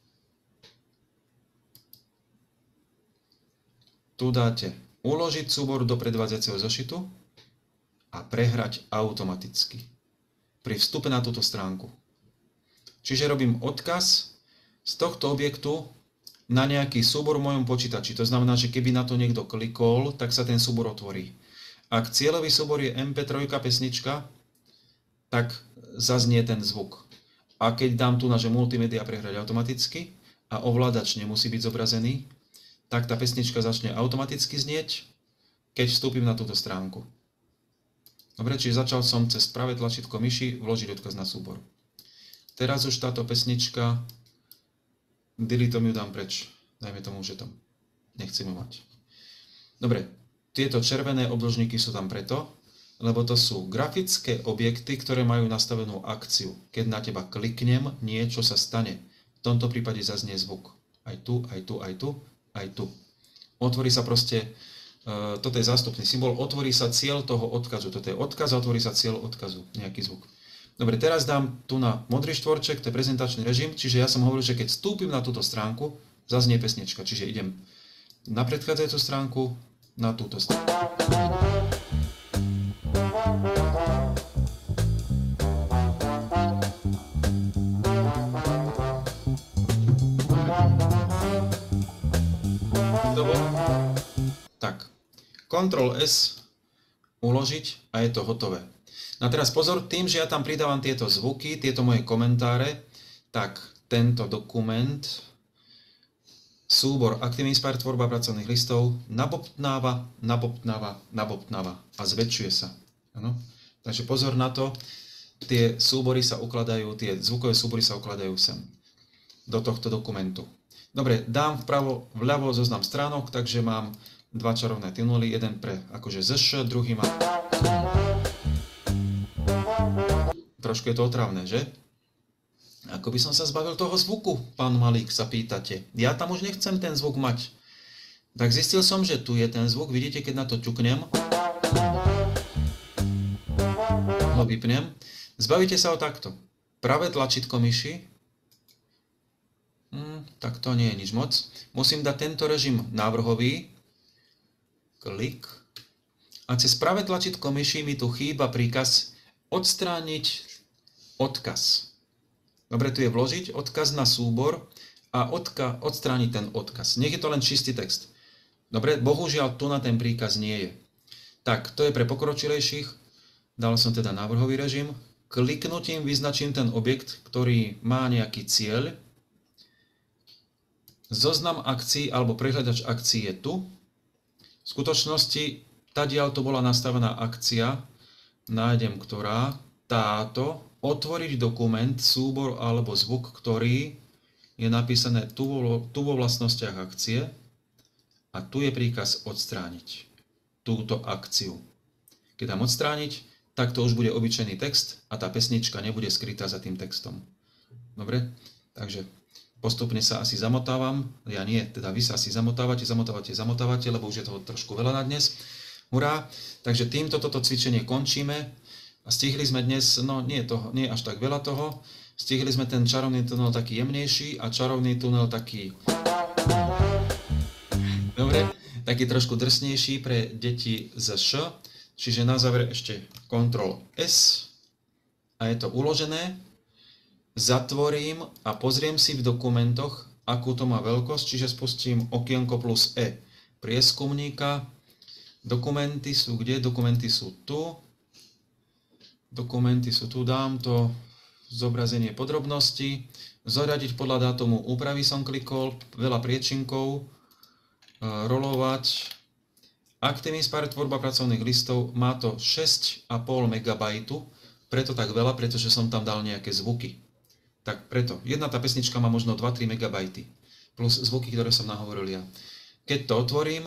Tu dáte uložiť súbor do predvádzajúceho zošitu a prehrať automaticky pri vstupe na túto stránku. Čiže robím odkaz z tohto objektu na nejaký súbor v mojom počítači. To znamená, že keby na to niekto klikol, tak sa ten súbor otvorí. Ak cieľový súbor je MP3 pesnička, tak zaznie ten zvuk. A keď dám tu na že multimédia prehrať automaticky a ovládač nemusí byť zobrazený, tak tá pesnička začne automaticky znieť, keď vstúpim na túto stránku. Dobre, čiže začal som cez pravé tlačítko myši vložiť odkaz na súbor. Teraz už táto pesnička, deleteom ju dám preč. Dajme tomu, že tam nechcem ju mať. Dobre, tieto červené obdĺžniky sú tam preto, lebo to sú grafické objekty, ktoré majú nastavenú akciu. Keď na teba kliknem, niečo sa stane. V tomto prípade zaznie zvuk. Aj tu, aj tu, aj tu, aj tu. Otvorí sa proste, toto je zástupný symbol, otvorí sa cieľ toho odkazu. Toto je odkaz a otvorí sa cieľ odkazu, nejaký zvuk. Dobre, teraz dám tu na modrý štvorček, to je prezentačný režim, čiže ja som hovoril, že keď vstúpim na túto stránku, zaznie pesnička. Čiže idem na predchádzajúcu stránku, na túto stránku. Tak, Ctrl S, uložiť a je to hotové. No a teraz pozor, tým, že ja tam pridávam tieto zvuky, tieto moje komentáre, tak tento dokument, súbor Active Inspire tvorba pracovných listov, nabobtnáva a zväčšuje sa. Ano? Takže pozor na to, tie súbory sa ukladajú, tie zvukové súbory sa ukladajú sem, do tohto dokumentu. Dobre, dám vľavo zoznam stránok, takže mám dva čarovné tunuly, jeden pre akože ZŠ, druhý má... Trošku je to otravné, že? Ako by som sa zbavil toho zvuku, pán Malík, sa pýtate. Ja tam už nechcem ten zvuk mať. Tak zistil som, že tu je ten zvuk, vidíte, keď na to ťuknem. No vypnem. Zbavíte sa ho takto. Pravé tlačítko myši. Tak to nie je nič moc. Musím dať tento režim návrhový. Klik. A cez pravé tlačítko myši mi tu chýba príkaz odstrániť odkaz. Dobre, tu je vložiť odkaz na súbor a odstrániť ten odkaz. Nech je to len čistý text. Dobre, bohužiaľ tu na ten príkaz nie je. Tak, to je pre pokročilejších. Dal som teda návrhový režim. Kliknutím vyznačím ten objekt, ktorý má nejaký cieľ. Zoznam akcií alebo prehľadač akcií je tu. V skutočnosti tadiaľ to bola nastavená akcia. Nájdem ktorá. Táto. Otvoriť dokument, súbor alebo zvuk, ktorý je napísané tu vo vlastnostiach akcie. A tu je príkaz odstrániť túto akciu. Keď dám odstrániť, tak to už bude obyčajný text a tá pesnička nebude skrytá za tým textom. Dobre? Takže postupne sa asi zamotávam. Ja nie, teda vy sa asi zamotávate, lebo už je toho trošku veľa na dnes. Hurá! Takže týmto toto cvičenie končíme. A stihli sme dnes, no nie až tak veľa toho, stihli sme ten čarovný tunel taký jemnejší a čarovný tunel taký... Dobre, taký trošku drsnejší pre deti z Š. Čiže na záver ešte Ctrl S a je to uložené. Zatvorím a pozriem si v dokumentoch, akú to má veľkosť, čiže spustím okienko plus E prieskumníka. Dokumenty sú kde? Dokumenty sú tu. Dokumenty sú tu, dám to zobrazenie podrobností. Zoradiť podľa dátumu úpravy som klikol, veľa priečinkov, rolovať. Active Inspire tvorba pracovných listov, má to 6,5 MB, preto tak veľa, pretože som tam dal nejaké zvuky. Tak preto, jedna tá pesnička má možno 2-3 MB, plus zvuky, ktoré som nahovoril ja. Keď to otvorím,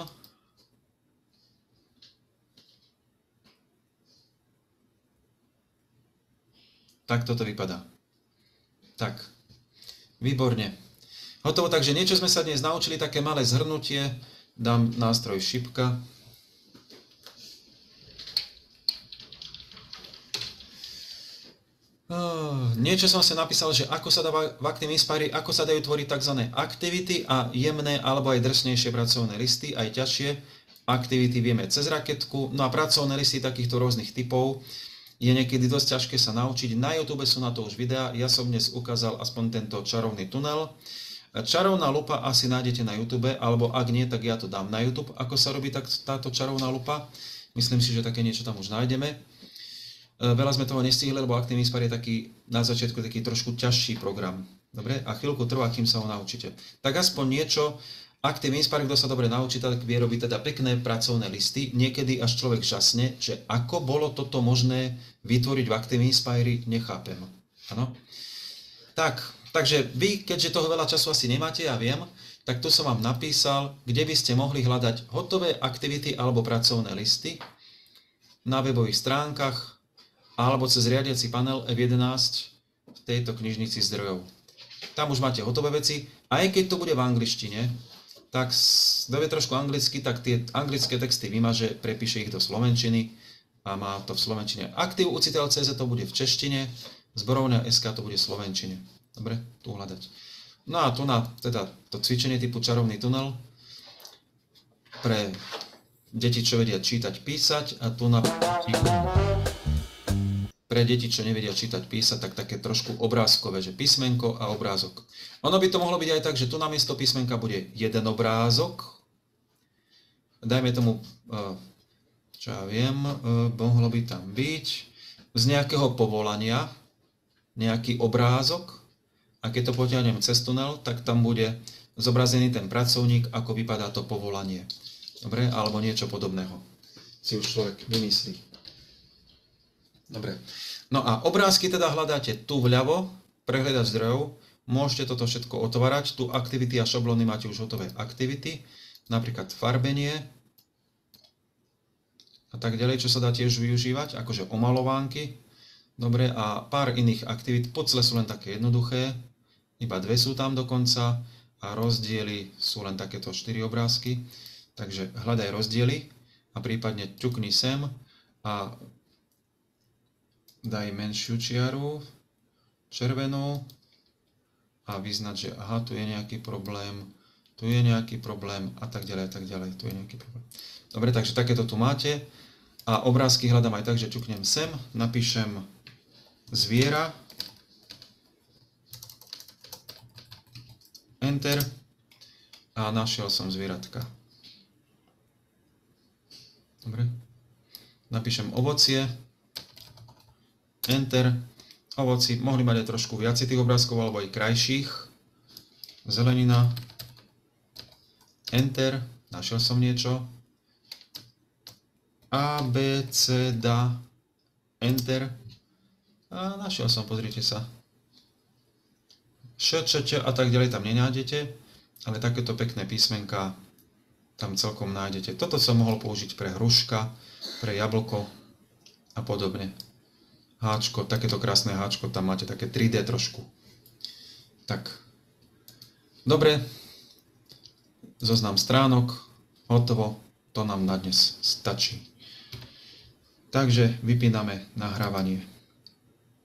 tak toto vypadá. Tak, výborne. Hotovo, takže niečo sme sa dnes naučili, také malé zhrnutie. Dám nástroj šipka. Niečo som sa napísal, že ako sa dá v Active Inspire, ako sa dajú tvoriť tzv. Aktivity a jemné alebo aj drsnejšie pracovné listy, aj ťažšie. Aktivity vieme cez raketku, no a pracovné listy takýchto rôznych typov je niekedy dosť ťažké sa naučiť. Na YouTube sú na to už videá, ja som dnes ukázal aspoň tento čarovný tunel. Čarovná lupa asi nájdete na YouTube, alebo ak nie, tak ja to dám na YouTube, ako sa robí táto čarovná lupa. Myslím si, že také niečo tam už nájdeme. Veľa sme toho nestihli, lebo Active Inspire je taký, na začiatku taký trošku ťažší program. Dobre? A chvíľku trvá, kým sa ho naučíte. Tak aspoň niečo, Active Inspire, kto sa dobre naučí, tak vie robiť teda pekné pracovné listy. Niekedy až človek žasne, že ako bolo toto možné vytvoriť v Active Inspire, nechápem. Áno? Tak, takže vy, keďže toho veľa času asi nemáte, ja viem, tak tu som vám napísal, kde by ste mohli hľadať hotové aktivity alebo pracovné listy na webových stránkach alebo cez riadiaci panel F11 v tejto knižnici zdrojov. Tam už máte hotové veci, aj keď to bude v angličtine, tak kto vie trošku anglicky, tak tie anglické texty vymaže, prepíše ich do slovenčiny a má to v slovenčine. Aktív Ucitel.cz to bude v češtine, Zborovňa SK to bude v slovenčine. Dobre, tu hľadať. No a tu na teda to cvičenie typu čarovný tunel pre deti, čo vedia čítať, písať a tu na pre deti, čo nevedia čítať, písať, tak také trošku obrázkové, že písmenko a obrázok. Ono by to mohlo byť aj tak, že tu namiesto písmenka bude jeden obrázok. Dajme tomu, čo ja viem, mohlo by tam byť z nejakého povolania nejaký obrázok a keď to potiahnem cez tunel, tak tam bude zobrazený ten pracovník, ako vypadá to povolanie. Dobre? Alebo niečo podobného. Si už človek vymyslí. Dobre. No a obrázky teda hľadáte tu vľavo, prehľadač zdrojov, môžete toto všetko otvárať, tu aktivity a šablóny máte už hotové aktivity, napríklad farbenie a tak ďalej, čo sa dá tiež využívať, akože omalovánky. Dobre, a pár iných aktivít, podcle sú len také jednoduché, iba dve sú tam dokonca a rozdiely sú len takéto 4 obrázky, takže hľadaj rozdiely a prípadne ťukni sem a daj menšiu čiaru, červenú a vyznať, že aha, tu je nejaký problém, tu je nejaký problém a tak ďalej, tu je nejaký problém. Dobre, takže takéto tu máte a obrázky hľadám aj tak, že ťuknem sem, napíšem zviera, Enter a našiel som zvieratka. Dobre, napíšem ovocie, Enter, ovoci, mohli mať aj trošku viac tých obrázkov, alebo aj krajších. Zelenina, Enter, našiel som niečo. A, B, C, D, Enter. A našiel som, pozrite sa. Š, Č, Č a tak ďalej tam nenájdete, ale takéto pekné písmenka tam celkom nájdete. Toto som mohol použiť pre hruška, pre jablko a podobne. Háčko, takéto krásne háčko, tam máte také 3D trošku. Tak, dobre, zoznam stránok, hotovo, to nám na dnes stačí. Takže vypíname nahrávanie.